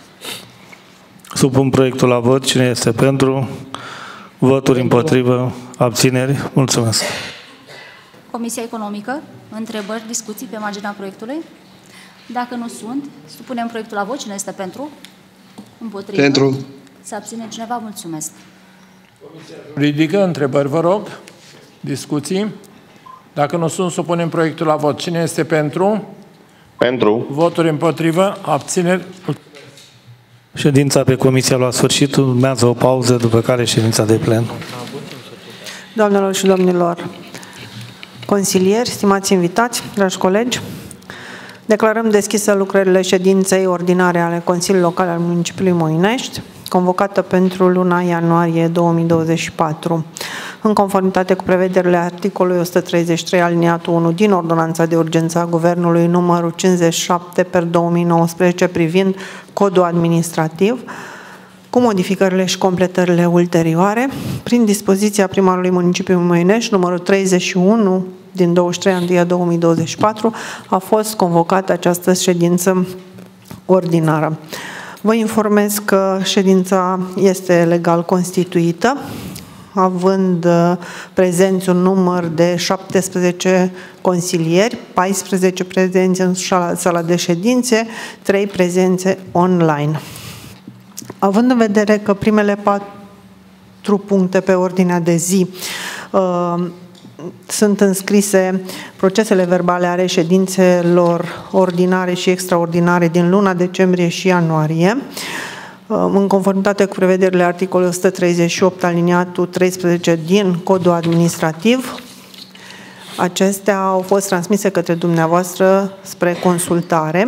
Supun proiectul la vot. Cine este pentru? Voturi împotrivă? Abțineri? Mulțumesc. Comisia Economică, întrebări, discuții pe marginea proiectului. Dacă nu sunt, supunem proiectul la vot. Cine este pentru? Împotrivă? Pentru. Se abține cineva? Mulțumesc. Ridică întrebări, vă rog. Discuții. Dacă nu sunt, supunem proiectul la vot. Cine este pentru? Pentru. Voturi împotrivă? Abțineri? Ședința pe comisie a luat sfârșit, urmează o pauză, după care ședința de plen. Doamnelor și domnilor consilieri, stimați invitați, dragi colegi, declarăm deschisă lucrările ședinței ordinare ale Consiliului Local al Municipiului Moinești, convocată pentru luna ianuarie două mii douăzeci și patru. În conformitate cu prevederile articolului o sută treizeci și trei aliniatul unu din Ordonanța de Urgență a Guvernului numărul cincizeci și șapte pe două mii nouăsprezece privind codul administrativ, cu modificările și completările ulterioare, prin dispoziția primarului municipiului Moinești numărul treizeci și unu din douăzeci și trei ianuarie două mii douăzeci și patru, a fost convocată această ședință ordinară. Vă informez că ședința este legal constituită, având prezenți un număr de șaptesprezece consilieri, paisprezece prezenți în sala de ședințe, trei prezențe online. Având în vedere că primele patru puncte pe ordinea de zi uh, sunt înscrise procesele verbale ale ședințelor ordinare și extraordinare din luna decembrie și ianuarie, în conformitate cu prevederile articolului o sută treizeci și opt aliniatul treisprezece din Codul Administrativ. Acestea au fost transmise către dumneavoastră spre consultare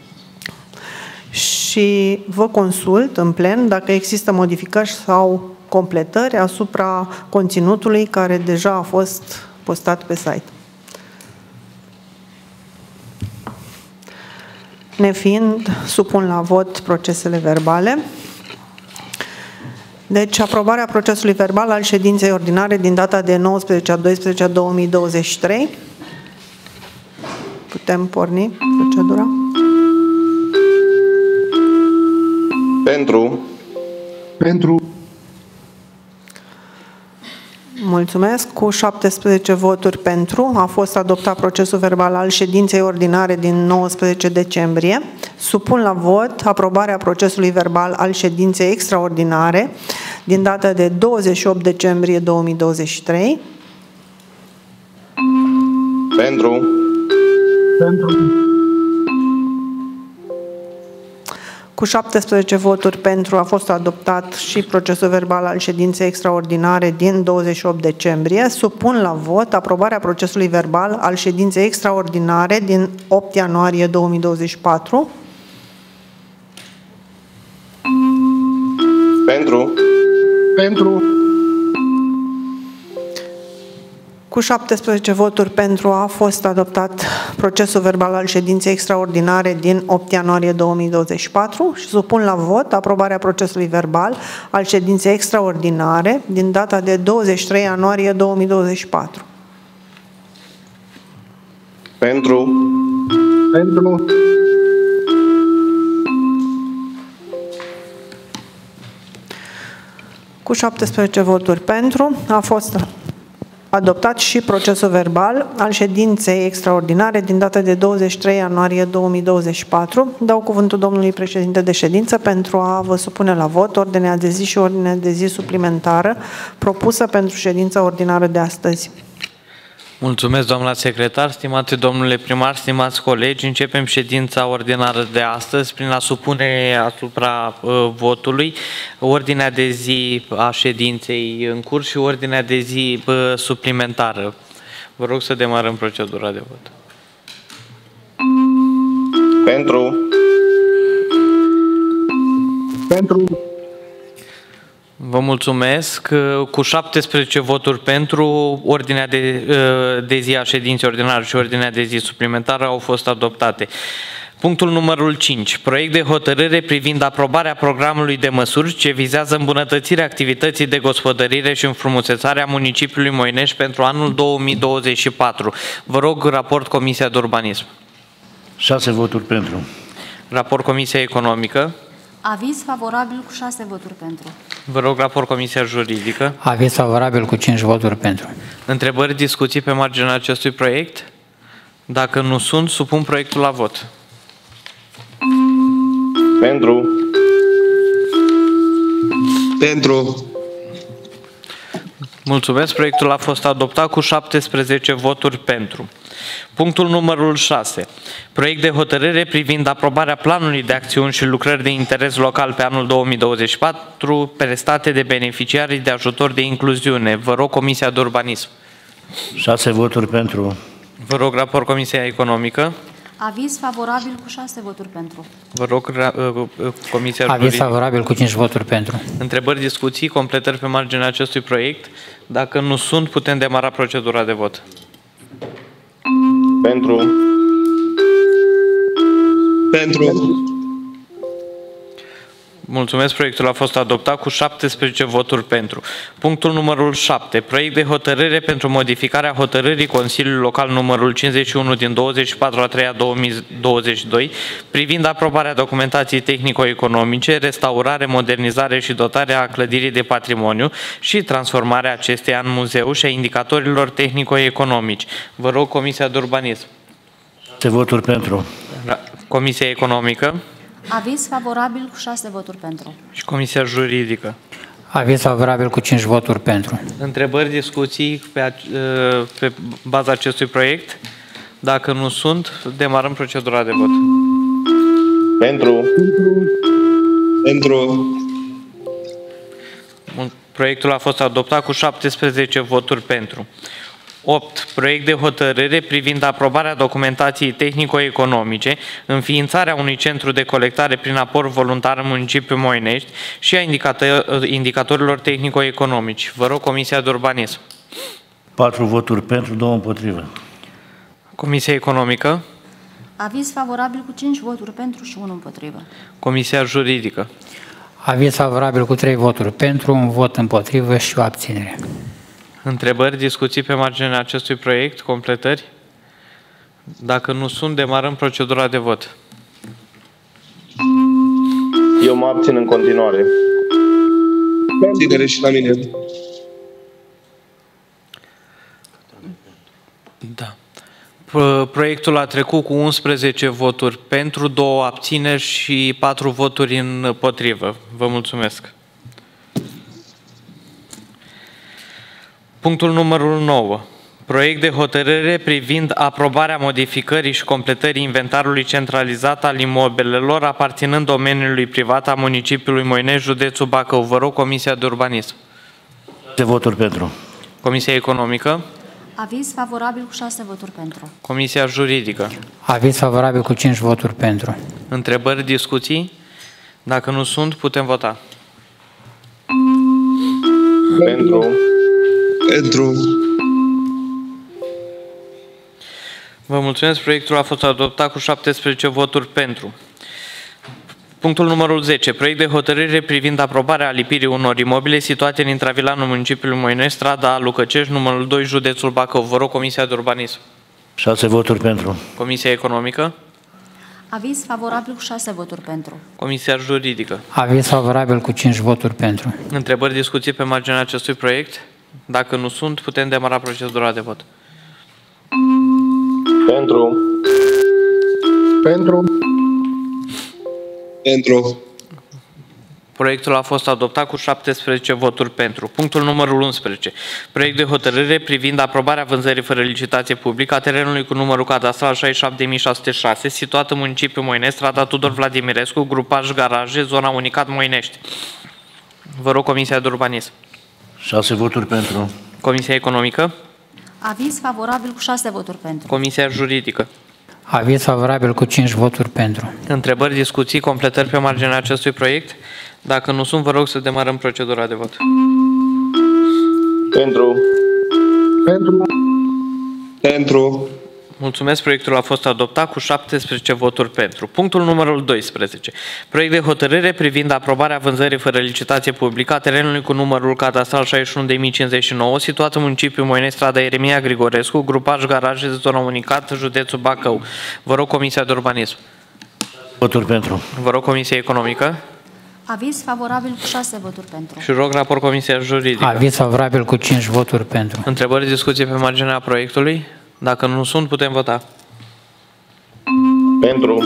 și vă consult în plen dacă există modificări sau completări asupra conținutului care deja a fost postat pe site. Nefiind, supun la vot procesele verbale. Deci, aprobarea procesului verbal al ședinței ordinare din data de nouăsprezece a doisprezece a două mii douăzeci și trei. Putem porni procedura? Pentru. Pentru. Mulțumesc. Cu șaptesprezece voturi pentru a fost adoptat procesul verbal al ședinței ordinare din nouăsprezece decembrie. Supun la vot aprobarea procesului verbal al ședinței extraordinare din data de douăzeci și opt decembrie două mii douăzeci și trei. Pentru. Pentru. Cu șaptesprezece voturi pentru a fost adoptat și procesul verbal al ședinței extraordinare din douăzeci și opt decembrie. Supun la vot aprobarea procesului verbal al ședinței extraordinare din opt ianuarie două mii douăzeci și patru. Pentru. Pentru. Cu șaptesprezece voturi pentru a fost adoptat procesul verbal al ședinței extraordinare din opt ianuarie două mii douăzeci și patru și supun la vot aprobarea procesului verbal al ședinței extraordinare din data de douăzeci și trei ianuarie două mii douăzeci și patru. Pentru. Pentru. Cu șaptesprezece voturi pentru a fost adoptat și procesul verbal al ședinței extraordinare din data de douăzeci și trei ianuarie două mii douăzeci și patru. Dau cuvântul domnului președinte de ședință pentru a vă supune la vot ordinea de zi și ordinea de zi suplimentară propusă pentru ședința ordinară de astăzi. Mulțumesc, doamna secretar, stimate domnule primar, stimați colegi. Începem ședința ordinară de astăzi prin a supune asupra uh, votului ordinea de zi a ședinței în curs și ordinea de zi uh, suplimentară. Vă rog să demarăm procedura de vot. Pentru. Pentru. Vă mulțumesc. Cu șaptesprezece voturi pentru, ordinea de, de zi a ședinței ordinare și ordinea de zi suplimentară au fost adoptate. Punctul numărul cinci. Proiect de hotărâre privind aprobarea programului de măsuri ce vizează îmbunătățirea activității de gospodărire și înfrumusețarea municipiului Moinești pentru anul două mii douăzeci și patru. Vă rog, raport Comisia de Urbanism. șase voturi pentru. Raport Comisia Economică. Aviz favorabil cu șase voturi pentru. Vă rog, raport Comisia Juridică. Aviz favorabil cu cinci voturi pentru. Întrebări, discuții pe marginea acestui proiect? Dacă nu sunt, supun proiectul la vot. Pentru. Pentru. Mulțumesc. Proiectul a fost adoptat cu șaptesprezece voturi pentru. Punctul numărul șase. Proiect de hotărâre privind aprobarea planului de acțiuni și lucrări de interes local pe anul două mii douăzeci și patru prestate de beneficiarii de ajutor de incluziune. Vă rog, Comisia de Urbanism. șase voturi pentru. Vă rog, raport Comisia Economică. Aviz favorabil cu șase voturi pentru. Vă rog, Comisia Aviz Juridică. favorabil cu cinci voturi pentru. Întrebări, discuții, completări pe marginea acestui proiect? Dacă nu sunt, putem demara procedura de vot. Pentru. Pentru. Mulțumesc, proiectul a fost adoptat cu șaptesprezece voturi pentru. Punctul numărul șapte. Proiect de hotărâre pentru modificarea hotărârii Consiliului Local numărul cincizeci și unu din douăzeci și patru a treia două mii douăzeci și doi privind aprobarea documentației tehnico-economice, restaurare, modernizare și dotarea clădirii de patrimoniu și transformarea acesteia în muzeu și a indicatorilor tehnico-economici. Vă rog, Comisia de Urbanism. șase voturi pentru. Comisia Economică. Aviz favorabil cu șase voturi pentru. Și Comisia Juridică. Aviz favorabil cu cinci voturi pentru. Întrebări, discuții pe, pe baza acestui proiect? Dacă nu sunt, demarăm procedura de vot. Pentru. Pentru. Proiectul a fost adoptat cu șaptesprezece voturi pentru. opt. Proiect de hotărâre privind aprobarea documentației tehnico-economice, înființarea unui centru de colectare prin aport voluntar în municipiul Moinești și a indicatorilor tehnico-economici. Vă rog, Comisia de Urbanism. patru voturi pentru, două împotrivă. Comisia Economică. Aviz favorabil cu cinci voturi pentru și unu împotrivă. Comisia Juridică. Aviz favorabil cu trei voturi pentru, un vot împotrivă și o abținere. Întrebări, discuții pe marginea acestui proiect, completări? Dacă nu sunt, demarăm procedura de vot. Eu mă abțin în continuare. Abținere și la mine. Da. Proiectul a trecut cu unsprezece voturi pentru, două abțineri și patru voturi împotrivă. Vă mulțumesc. Punctul numărul nouă. Proiect de hotărâre privind aprobarea modificării și completării inventarului centralizat al imobilelor aparținând domeniului privat a municipiului Moinești, județul Bacău. Vă rog, Comisia de Urbanism. De voturi pentru. Comisia Economică. Aviz favorabil cu șase voturi pentru. Comisia Juridică. Aviz favorabil cu cinci voturi pentru. Întrebări, discuții? Dacă nu sunt, putem vota. Pentru. Pentru. Vă mulțumesc. Proiectul a fost adoptat cu șaptesprezece voturi pentru. Punctul numărul zece. Proiect de hotărâre privind aprobarea alipirii unor imobile situate în intravilanul municipiului Moinești, strada Lucăcești, numărul doi, județul Bacău. Vă rog, Comisia de Urbanism. șase voturi pentru. Comisia Economică. Aviz favorabil cu șase voturi pentru. Comisia Juridică. Aviz favorabil cu cinci voturi pentru. Întrebări, discuții pe marginea acestui proiect? Dacă nu sunt, putem demara procedura de vot. Pentru. Pentru. Pentru. Proiectul a fost adoptat cu șaptesprezece voturi pentru. Punctul numărul unsprezece. Proiect de hotărâre privind aprobarea vânzării fără licitație publică a terenului cu numărul cadastral șaizeci și șapte mii șase sute șase, situat în municipiul Moinești, strada Tudor Vladimirescu, grupaj garaje, zona Unicat Moinești. Vă rog, Comisia de Urbanism. șase voturi pentru. Comisia Economică. Aviz favorabil cu șase voturi pentru. Comisia Juridică. Aviz favorabil cu cinci voturi pentru. Întrebări, discuții, completări pe marginea acestui proiect? Dacă nu sunt, vă rog să demarăm procedura de vot. Pentru. Pentru. Pentru. Mulțumesc, proiectul a fost adoptat cu șaptesprezece voturi pentru. Punctul numărul doisprezece. Proiect de hotărâre privind aprobarea vânzării fără licitație publică a terenului cu numărul cadastral șaizeci și unu de mii cincizeci și nouă, situat în municipiul Moinești, strada Ieremia Grigorescu, grupaj garaje, zona Unicat, județul Bacău. Vă rog, Comisia de Urbanism. Voturi pentru. Vă rog, Comisia Economică. Aviz favorabil cu șase voturi pentru. Și rog raport Comisia Juridică. Aviz favorabil cu cinci voturi pentru. Întrebări, discuții pe marginea proiectului? Dacă nu sunt, putem vota. Pentru.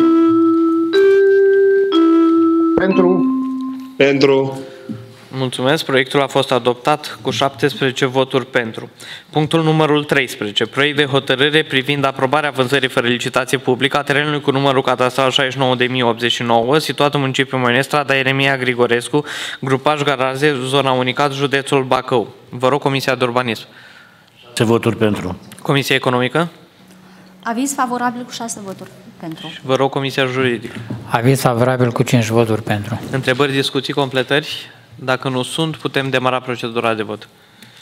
Pentru. Pentru. Mulțumesc. Proiectul a fost adoptat cu șaptesprezece voturi pentru. Punctul numărul treisprezece. Proiect de hotărâre privind aprobarea vânzării fără licitație publică a terenului cu numărul cadastral șaizeci și nouă de mii optzeci și nouă, situat în municipiul Moinești, strada Ieremia Grigorescu, grupaj garaje, zona Unicat, județul Bacău. Vă rog, Comisia de Urbanism. șase voturi pentru. Comisia Economică. Aviz favorabil cu șase voturi pentru. Vă rog, Comisia Juridică. Aviz favorabil cu cinci voturi pentru. Întrebări, discuții, completări? Dacă nu sunt, putem demara procedura de vot.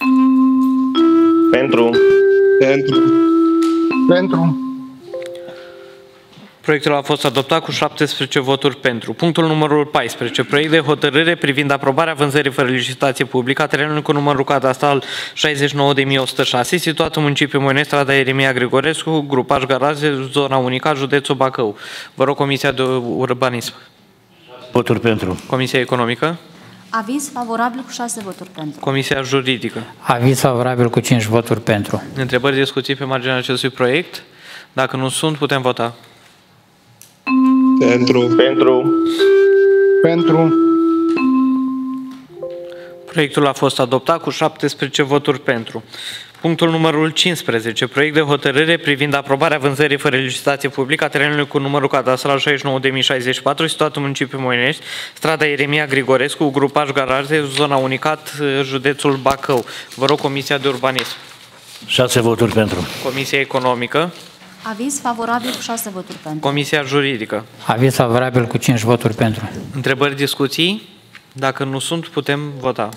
Pentru. Pentru. Pentru. Proiectul a fost adoptat cu șaptesprezece voturi pentru. Punctul numărul paisprezece. Proiect de hotărâre privind aprobarea vânzării fără licitație publică a terenului cu numărul cadastral șaizeci și nouă de mii o sută șase, situat în municipiul Moinești, strada Ieremia Grigorescu, grupaj garaje, zona Unicat, județul Bacău. Vă rog, Comisia de Urbanism. Voturi pentru. Comisia Economică. Aviz favorabil cu șase voturi pentru. Comisia Juridică. Aviz favorabil cu cinci voturi pentru. Întrebări, discuții pe marginea acestui proiect? Dacă nu sunt, putem vota. Pentru. Pentru. Pentru. Proiectul a fost adoptat cu șaptesprezece voturi pentru. Punctul numărul cincisprezece. Proiect de hotărâre privind aprobarea vânzării fără licitație publică a terenului cu numărul cadastral șaizeci și nouă de mii șaizeci și patru, situat în municipiul Moinești, strada Ieremia Grigorescu, grupaj garaje, zona Unicat, județul Bacău. Vă rog Comisia de Urbanism. șase voturi pentru. Comisia Economică. Aviz favorabil cu șase voturi pentru. Comisia Juridică. Aviz favorabil cu cinci voturi pentru. Întrebări, discuții? Dacă nu sunt, putem vota.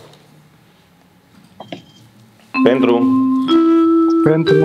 Pentru. Pentru.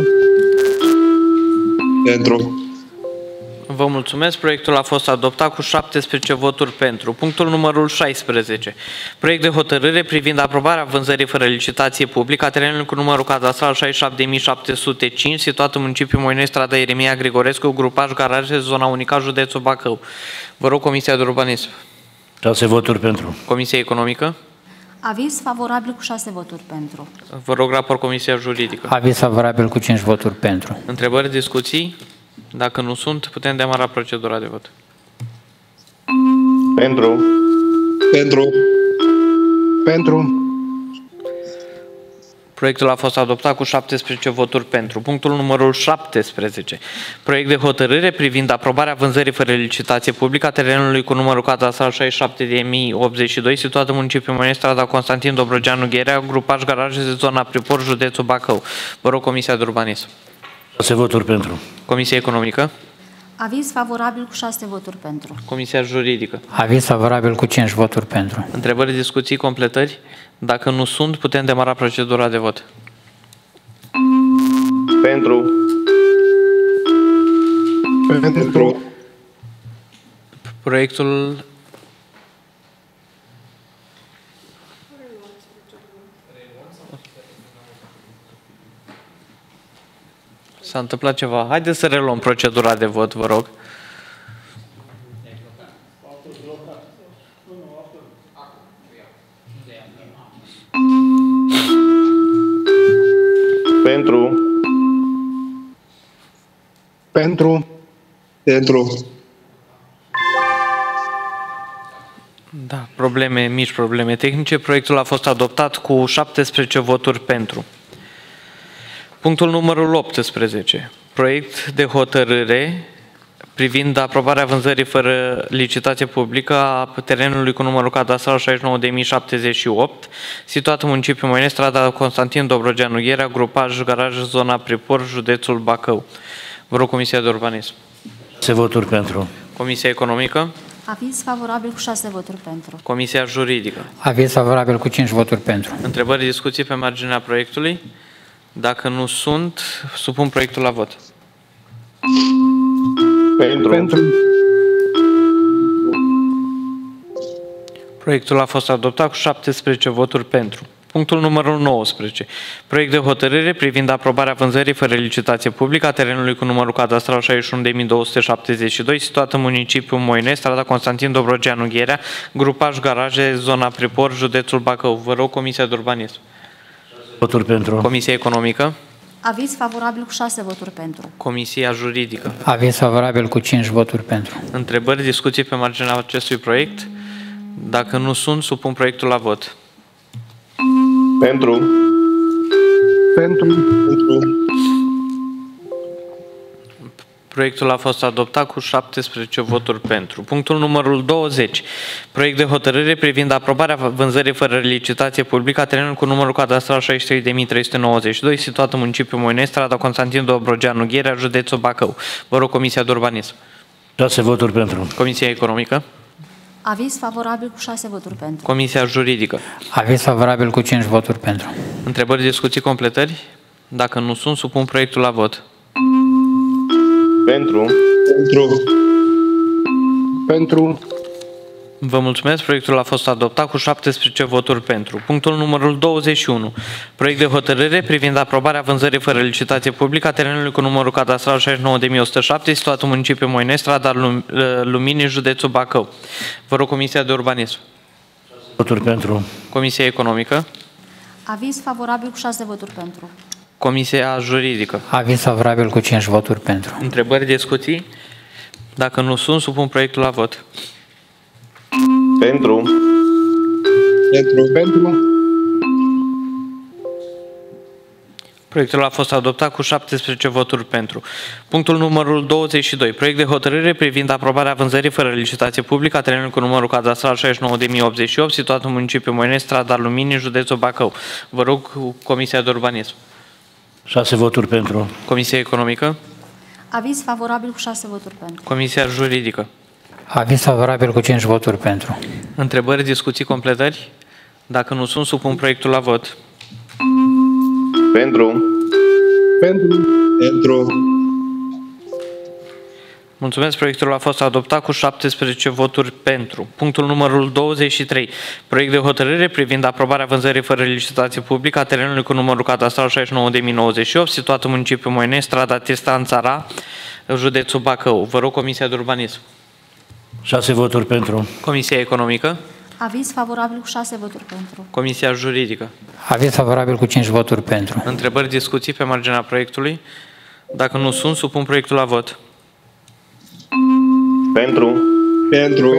Pentru. Vă mulțumesc. Proiectul a fost adoptat cu șaptesprezece voturi pentru. Punctul numărul șaisprezece. Proiect de hotărâre privind aprobarea vânzării fără licitație publică a terenului cu numărul cadastral șaizeci și șapte de mii șapte sute cinci, situat în municipiul Moinești, strada Ieremia Grigorescu, grupaj garaje, zona Unicat, județul Bacău. Vă rog Comisia de Urbanism. șase voturi pentru. Comisia Economică. Aviz favorabil cu șase voturi pentru. Vă rog raport Comisia Juridică. Aviz favorabil cu cinci voturi pentru. Întrebări, discuții? Dacă nu sunt, putem demara procedura de vot. Pentru. Pentru. Pentru. Proiectul a fost adoptat cu șaptesprezece voturi pentru. Punctul numărul șaptesprezece. Proiect de hotărâre privind aprobarea vânzării fără licitație publică a terenului cu numărul cadastral șaizeci și șapte de mii optzeci și doi, situat în municipiul Moinești, strada Constantin Dobrogeanu Gherea, grupaj garaje de zona Pripor, județul Bacău. Vă rog Comisia de Urbanism. șase voturi pentru. Comisia Economică. Aviz favorabil cu șase voturi pentru. Comisia Juridică. Aviz favorabil cu cinci voturi pentru. Întrebări, discuții, completări? Dacă nu sunt, putem demara procedura de vot. Pentru. Pentru. Proiectul s-a întâmplat ceva. Haideți să reluăm procedura de vot, vă rog. Pentru. Pentru. Pentru. Da, probleme mici, probleme tehnice. Proiectul a fost adoptat cu șaptesprezece voturi pentru. Punctul numărul optsprezece. Proiect de hotărâre privind aprobarea vânzării fără licitație publică a terenului cu numărul cadastral șaizeci și nouă de mii șaptezeci și opt, situat în municipiul Moinești, strada Constantin Dobrogeanu Gherea, grupaj garaj, zona Pripor, județul Bacău. Vă rog Comisia de Urbanism. șase voturi pentru. Comisia Economică. Aviz favorabil cu șase voturi pentru. Comisia Juridică. Aviz favorabil cu cinci voturi pentru. Întrebări, discuții pe marginea proiectului? Dacă nu sunt, supun proiectul la vot. Pentru. Pentru. Proiectul a fost adoptat cu șaptesprezece voturi pentru. Punctul numărul nouăsprezece. Proiect de hotărâre privind aprobarea vânzării fără licitație publică a terenului cu numărul cadastral șaizeci și unu de mii două sute șaptezeci și doi, situat în municipiul Moinești, strada Constantin Dobrogeanu Gherea, grupaj garaje, zona Pripor, județul Bacău. Vă rog Comisia de Urbanism. Voturi pentru. Comisia Economică. Aviz favorabil cu șase voturi pentru. Comisia Juridică. Aviz favorabil cu cinci voturi pentru. Întrebări, discuții pe marginea acestui proiect? Dacă nu sunt, supun proiectul la vot. Pentru. Pentru. Pentru. Proiectul a fost adoptat cu șaptesprezece voturi pentru. Punctul numărul douăzeci. Proiect de hotărâre privind aprobarea vânzării fără licitație publică a terenului cu numărul cadastral șaizeci și trei de mii trei sute nouăzeci și doi, situat în municipiul Moinești, strada Constantin Dobrogeanu Gherea, județul Bacău. Vă rog Comisia de Urbanism. șase voturi pentru. Comisia Economică. Aviz favorabil cu șase voturi pentru. Comisia Juridică. Aviz favorabil cu cinci voturi pentru. Întrebări, discuții, completări? Dacă nu sunt, supun proiectul la vot. Pentru. Pentru. Pentru. Vă mulțumesc. Proiectul a fost adoptat cu șaptesprezece voturi pentru. Punctul numărul douăzeci și unu. Proiect de hotărâre privind aprobarea vânzării fără licitație publică a terenului cu numărul cadastral șaizeci și nouă de mii o sută șapte, situat în municipiul Moinești, strada Luminii, județul Bacău. Vă rog Comisia de Urbanism. Voturi pentru. Comisia Economică. Aviz favorabil cu șase voturi pentru. Comisia Juridică. Aviz favorabil cu cinci voturi pentru. Întrebări, discuții? Dacă nu sunt, supun proiectul la vot. Pentru. Pentru. Pentru. Proiectul a fost adoptat cu șaptesprezece voturi pentru. Punctul numărul douăzeci și doi. Proiect de hotărâre privind aprobarea vânzării fără licitație publică a terenului cu numărul cadastral șaizeci și nouă de mii optzeci și opt, situat în municipiul Moinești, strada Luminii, județul Bacău. Vă rog, Comisia de Urbanism. șase voturi pentru. Comisia Economică. Aviz favorabil cu șase voturi pentru. Comisia Juridică. Aviz favorabil cu cinci voturi pentru. Întrebări, discuții, completări? Dacă nu sunt, supun proiectul la vot. Pentru. Pentru. Pentru. Mulțumesc, proiectul a fost adoptat cu șaptesprezece voturi pentru. Punctul numărul douăzeci și trei. Proiect de hotărâre privind aprobarea vânzării fără licitație publică a terenului cu numărul cadastral șaizeci și nouă de mii nouăzeci și opt, situat în municipiul Moinești, strada Tristan Țara, județul Bacău. Vă rog, Comisia de Urbanism. șase voturi pentru. Comisia Economică. Aviz favorabil cu șase voturi pentru. Comisia Juridică. Aviz favorabil cu cinci voturi pentru. Întrebări, discuții pe marginea proiectului? Dacă nu sunt, supun proiectul la vot. Pentru. Pentru.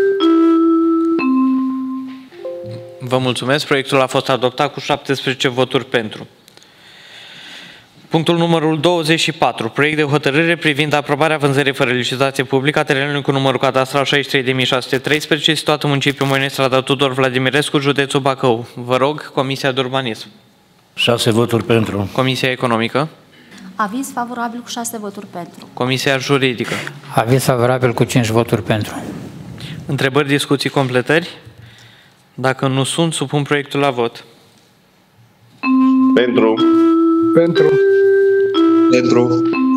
Vă mulțumesc. Proiectul a fost adoptat cu șaptesprezece voturi pentru. Punctul numărul douăzeci și patru. Proiect de hotărâre privind aprobarea vânzării fără licitație publică a terenului cu numărul cadastral șaizeci și trei de mii șase sute treisprezece, situat în municipiul Moinești, strada Tudor Vladimirescu, județul Bacău. Vă rog, Comisia de Urbanism. șase voturi pentru. Comisia Economică. Aviz favorabil cu șase voturi pentru. Comisia Juridică. Aviz favorabil cu cinci voturi pentru. Întrebări, discuții, completări? Dacă nu sunt, supun proiectul la vot. Pentru. Pentru. Pentru.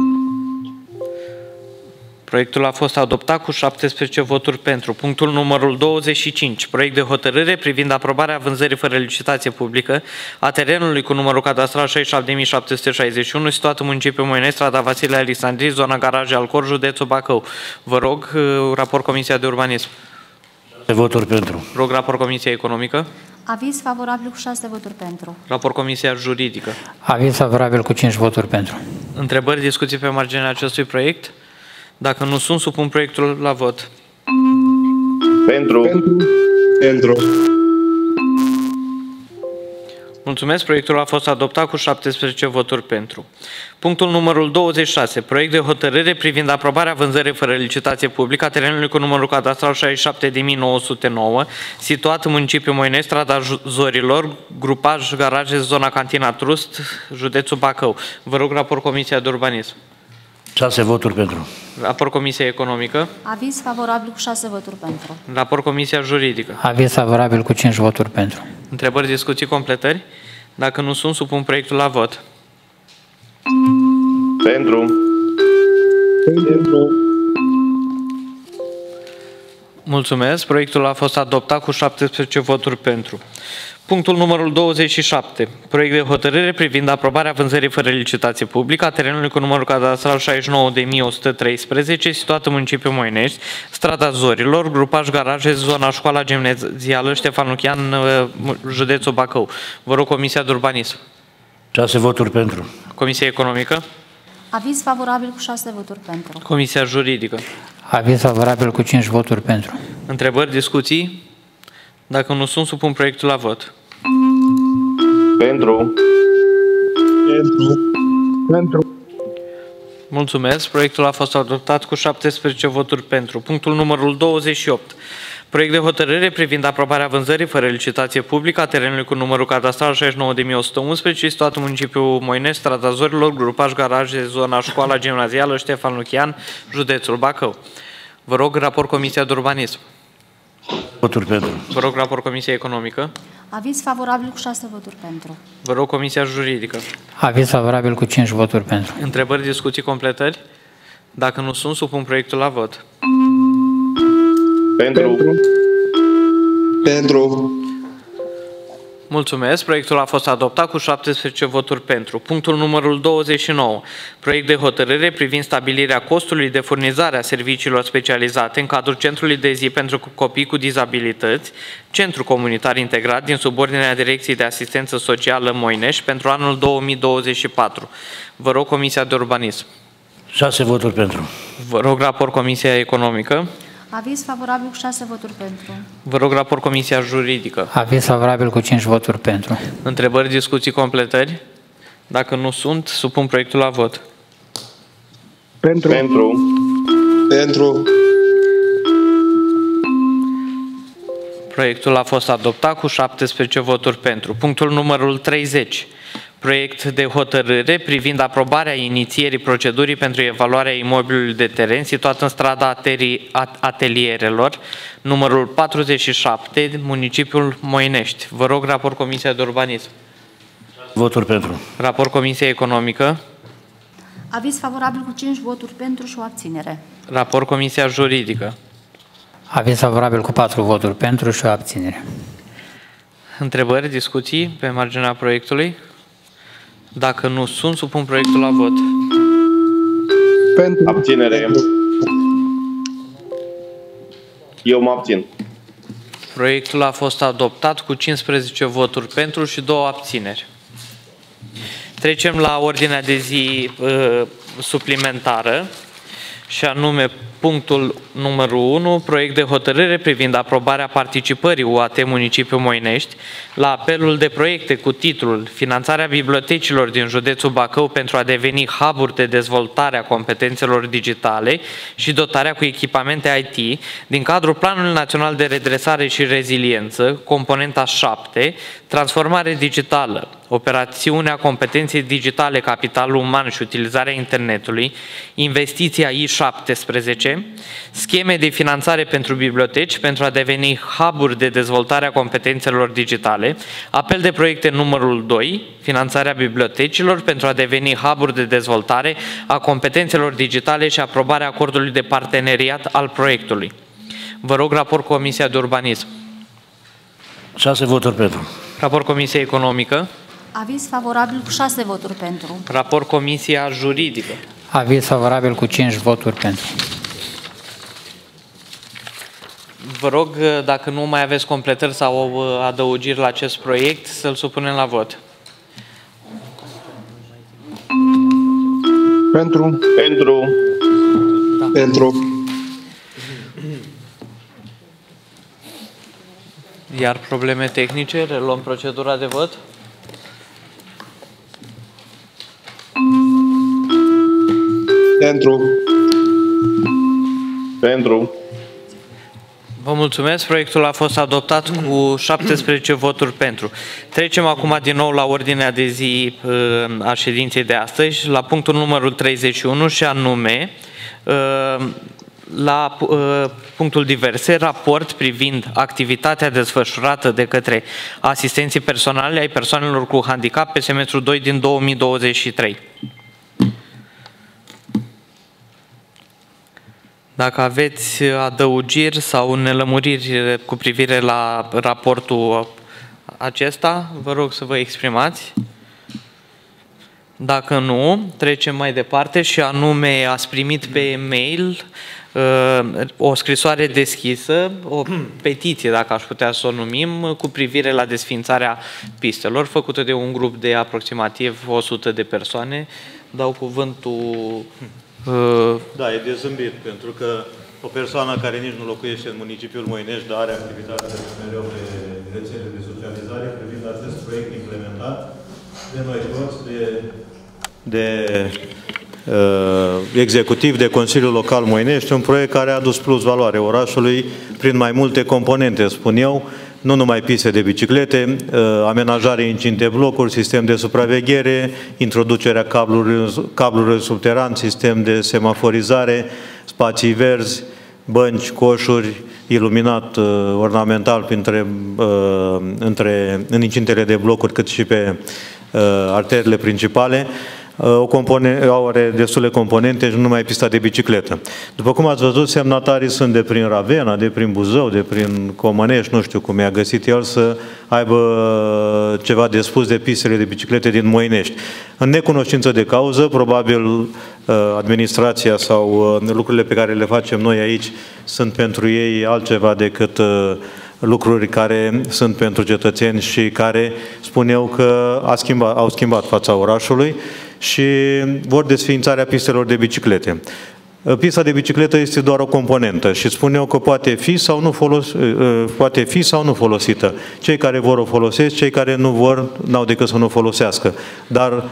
Proiectul a fost adoptat cu șaptesprezece voturi pentru. Punctul numărul douăzeci și cinci. Proiect de hotărâre privind aprobarea vânzării fără licitație publică a terenului cu numărul cadastral șaizeci și șapte de mii șapte sute șaizeci și unu, situat în municipiul Moinești, strada Vasile Alexandrii, zona Garaje Alcor, județul Bacău. Vă rog, raport Comisia de Urbanism. șase voturi pentru. Rog, raport Comisia Economică. Aviz favorabil cu șase voturi pentru. Raport Comisia Juridică. Aviz favorabil cu cinci voturi pentru. Întrebări, discuții pe marginea acestui proiect? Dacă nu sunt, supun proiectul la vot. Pentru. Pentru. Pentru. Mulțumesc, proiectul a fost adoptat cu șaptesprezece voturi pentru. Punctul numărul douăzeci și șase. Proiect de hotărâre privind aprobarea vânzării fără licitație publică a terenului cu numărul cadastral șaizeci și șapte de mii nouă sute nouă, situat în municipiul Moinești, strada Zorilor, grupaj garaje, zona Cantina Trust, județul Bacău. Vă rog, raport Comisia de Urbanism. șase voturi pentru. Raport Comisia Economică. Aviz favorabil cu șase voturi pentru. Raport Comisia Juridică. Aviz favorabil cu cinci voturi pentru. Întrebări, discuții, completări? Dacă nu sunt, supun proiectul la vot. Pentru. Pentru. Mulțumesc. Proiectul a fost adoptat cu șaptesprezece voturi pentru. Punctul numărul douăzeci și șapte. Proiect de hotărâre privind aprobarea vânzării fără licitație publică a terenului cu numărul cadastral șaizeci și nouă de mii o sută treisprezece, situat în municipiul Moinești, strada Zorilor, grupaj garaje, zona școala gimnazială Ștefan Lucian, județul Bacău. Vă rog, Comisia de Urbanism. șase voturi pentru. Comisia Economică. Aviz favorabil cu șase voturi pentru. Comisia Juridică. Aviz favorabil cu cinci voturi pentru. Întrebări, discuții? Dacă nu sunt, supun proiectul la vot. Pentru. Pentru. Pentru. Mulțumesc. Proiectul a fost adoptat cu șaptesprezece voturi pentru. Punctul numărul douăzeci și opt. Proiect de hotărâre privind aprobarea vânzării fără licitație publică a terenului cu numărul cadastral șaizeci și nouă de mii o sută unsprezece, situat în municipiul Moinești, strada Zorilor, grupaj garaje, zona școala gimnazială Ștefan Lucian, județul Bacău. Vă rog, raport Comisia de Urbanism. Voturi pentru. Vă rog, raport Comisia Economică. Aviz favorabil cu șase voturi pentru. Vă rog, Comisia Juridică. Aviz favorabil cu cinci voturi pentru. Întrebări, discuții, completări? Dacă nu sunt, supun proiectul la vot. Pentru. Pentru. Mulțumesc. Proiectul a fost adoptat cu șaptesprezece voturi pentru. Punctul numărul douăzeci și nouă. Proiect de hotărâre privind stabilirea costului de furnizare a serviciilor specializate în cadrul Centrului de zi pentru copii cu dizabilități, Centru Comunitar Integrat din subordinea Direcției de Asistență Socială Moinești pentru anul două mii douăzeci și patru. Vă rog, Comisia de Urbanism. șase voturi pentru. Vă rog, raport Comisia Economică. Aviz favorabil cu șase voturi pentru. Vă rog, raport Comisia Juridică. Aviz favorabil cu cinci voturi pentru. Întrebări, discuții, completări? Dacă nu sunt, supun proiectul la vot. Pentru. Pentru. Pentru. Proiectul a fost adoptat cu șaptesprezece voturi pentru. Punctul numărul treizeci. Proiect de hotărâre privind aprobarea inițierii procedurii pentru evaluarea imobilului de teren situat în strada Atelierelor, numărul patruzeci și șapte, municipiul Moinești. Vă rog, raport Comisia de Urbanism. Voturi pentru. Raport Comisia Economică. Aviz favorabil cu cinci voturi pentru și o abținere. Raport Comisia Juridică. Aviz favorabil cu patru voturi pentru și o abținere. Întrebări, discuții pe marginea proiectului? Dacă nu sunt, supun proiectul la vot. Pentru. Abținere. Eu mă abțin. Proiectul a fost adoptat cu cincisprezece voturi pentru și două abțineri. Trecem la ordinea de zi uh, suplimentară și anume punctul numărul unu, proiect de hotărâre privind aprobarea participării U A T Municipiul Moinești la apelul de proiecte cu titlul Finanțarea bibliotecilor din județul Bacău pentru a deveni hub-uri de dezvoltare a competențelor digitale și dotarea cu echipamente I T din cadrul Planului Național de Redresare și Reziliență, componenta șapte, transformare digitală, operațiunea competenței digitale, capital uman și utilizarea internetului, investiția I șaptesprezece, scheme de finanțare pentru biblioteci pentru a deveni hub-uri de dezvoltare a competențelor digitale, apel de proiecte numărul doi, finanțarea bibliotecilor pentru a deveni hub-uri de dezvoltare a competențelor digitale și aprobarea acordului de parteneriat al proiectului. Vă rog, raport Comisia de Urbanism. șase voturi pentru. Raport Comisia Economică. Aviz favorabil cu șase voturi pentru. Raport Comisia Juridică. Aviz favorabil cu cinci voturi pentru. Vă rog, dacă nu mai aveți completări sau adăugiri la acest proiect, să-l supunem la vot. Pentru. Pentru. Da. Pentru. Iar probleme tehnice, reluăm procedura de vot. Pentru. Pentru. Vă mulțumesc. Proiectul a fost adoptat cu șaptesprezece voturi pentru. Trecem acum din nou la ordinea de zi a ședinței de astăzi, la punctul numărul treizeci și unu și anume la punctul diverse, raport privind activitatea desfășurată de către asistenții personale ai persoanelor cu handicap pe semestrul doi din două mii douăzeci și trei. Dacă aveți adăugiri sau nelămuriri cu privire la raportul acesta, vă rog să vă exprimați. Dacă nu, trecem mai departe și anume ați primit pe mail uh, o scrisoare deschisă, o petiție, dacă aș putea să o numim, cu privire la desființarea pistelor, făcută de un grup de aproximativ o sută de persoane. Dau cuvântul... Da, e de zâmbit, pentru că o persoană care nici nu locuiește în municipiul Moinești, dar are activitate de mereu pe rețele de socializare, privind acest proiect implementat de noi toți, de, de uh, executiv, de Consiliul Local Moinești, un proiect care a adus plus valoare orașului prin mai multe componente, spun eu, nu numai piste de biciclete, amenajare incinte blocuri, sistem de supraveghere, introducerea cablurilor, cablurilor subteran, sistem de semaforizare, spații verzi, bănci, coșuri, iluminat ornamental printre, între, în incintele de blocuri cât și pe arteriile principale. O component, are destule componente și nu numai pista de bicicletă. După cum ați văzut, semnatarii sunt de prin Ravenna, de prin Buzău, de prin Comănești, nu știu cum i-a găsit el să aibă ceva de spus de pistele de biciclete din Moinești. În necunoștință de cauză, probabil administrația sau lucrurile pe care le facem noi aici sunt pentru ei altceva decât lucruri care sunt pentru cetățeni și care spun eu că a schimbat, au schimbat fața orașului și vor desființarea pistelor de biciclete. Pista de bicicletă este doar o componentă și spun eu că poate fi sau nu, folos, poate fi sau nu folosită. Cei care vor o folosesc, cei care nu vor, n-au decât să nu o folosească. Dar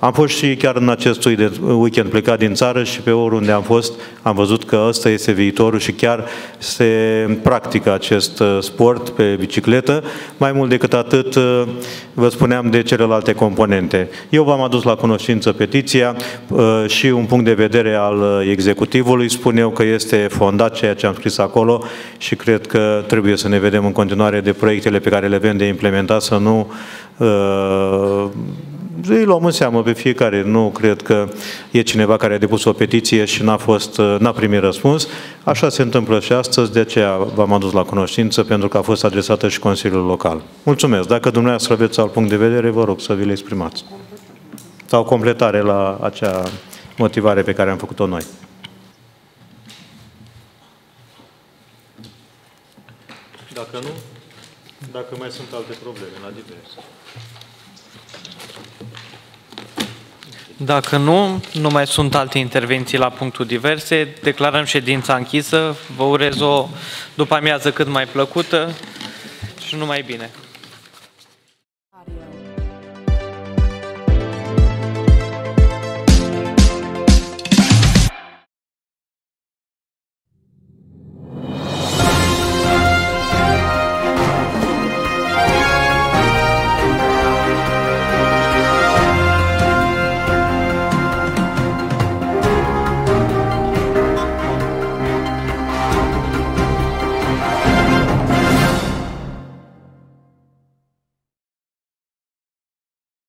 Am fost și chiar în acest weekend plecat din țară și pe oriunde am fost, am văzut că ăsta este viitorul și chiar se practică acest sport pe bicicletă. Mai mult decât atât, vă spuneam de celelalte componente. Eu v-am adus la cunoștință petiția și un punct de vedere al executivului. Spun eu că este fondat ceea ce am scris acolo și cred că trebuie să ne vedem în continuare de proiectele pe care le avem de implementat, să nu uh, îi luăm în seamă pe fiecare. Nu cred că e cineva care a depus o petiție și n-a fost, n-a primit răspuns. Așa se întâmplă și astăzi, de aceea v-am adus la cunoștință, pentru că a fost adresată și Consiliul Local. Mulțumesc. Dacă dumneavoastră aveți alt punct de vedere, vă rog să vi le exprimați. Sau completare la acea motivare pe care am făcut-o noi. Dacă nu, dacă mai sunt alte probleme la diverse. Dacă nu, nu mai sunt alte intervenții la punctul diverse, declarăm ședința închisă. Vă urez o după amiază cât mai plăcută și numai bine.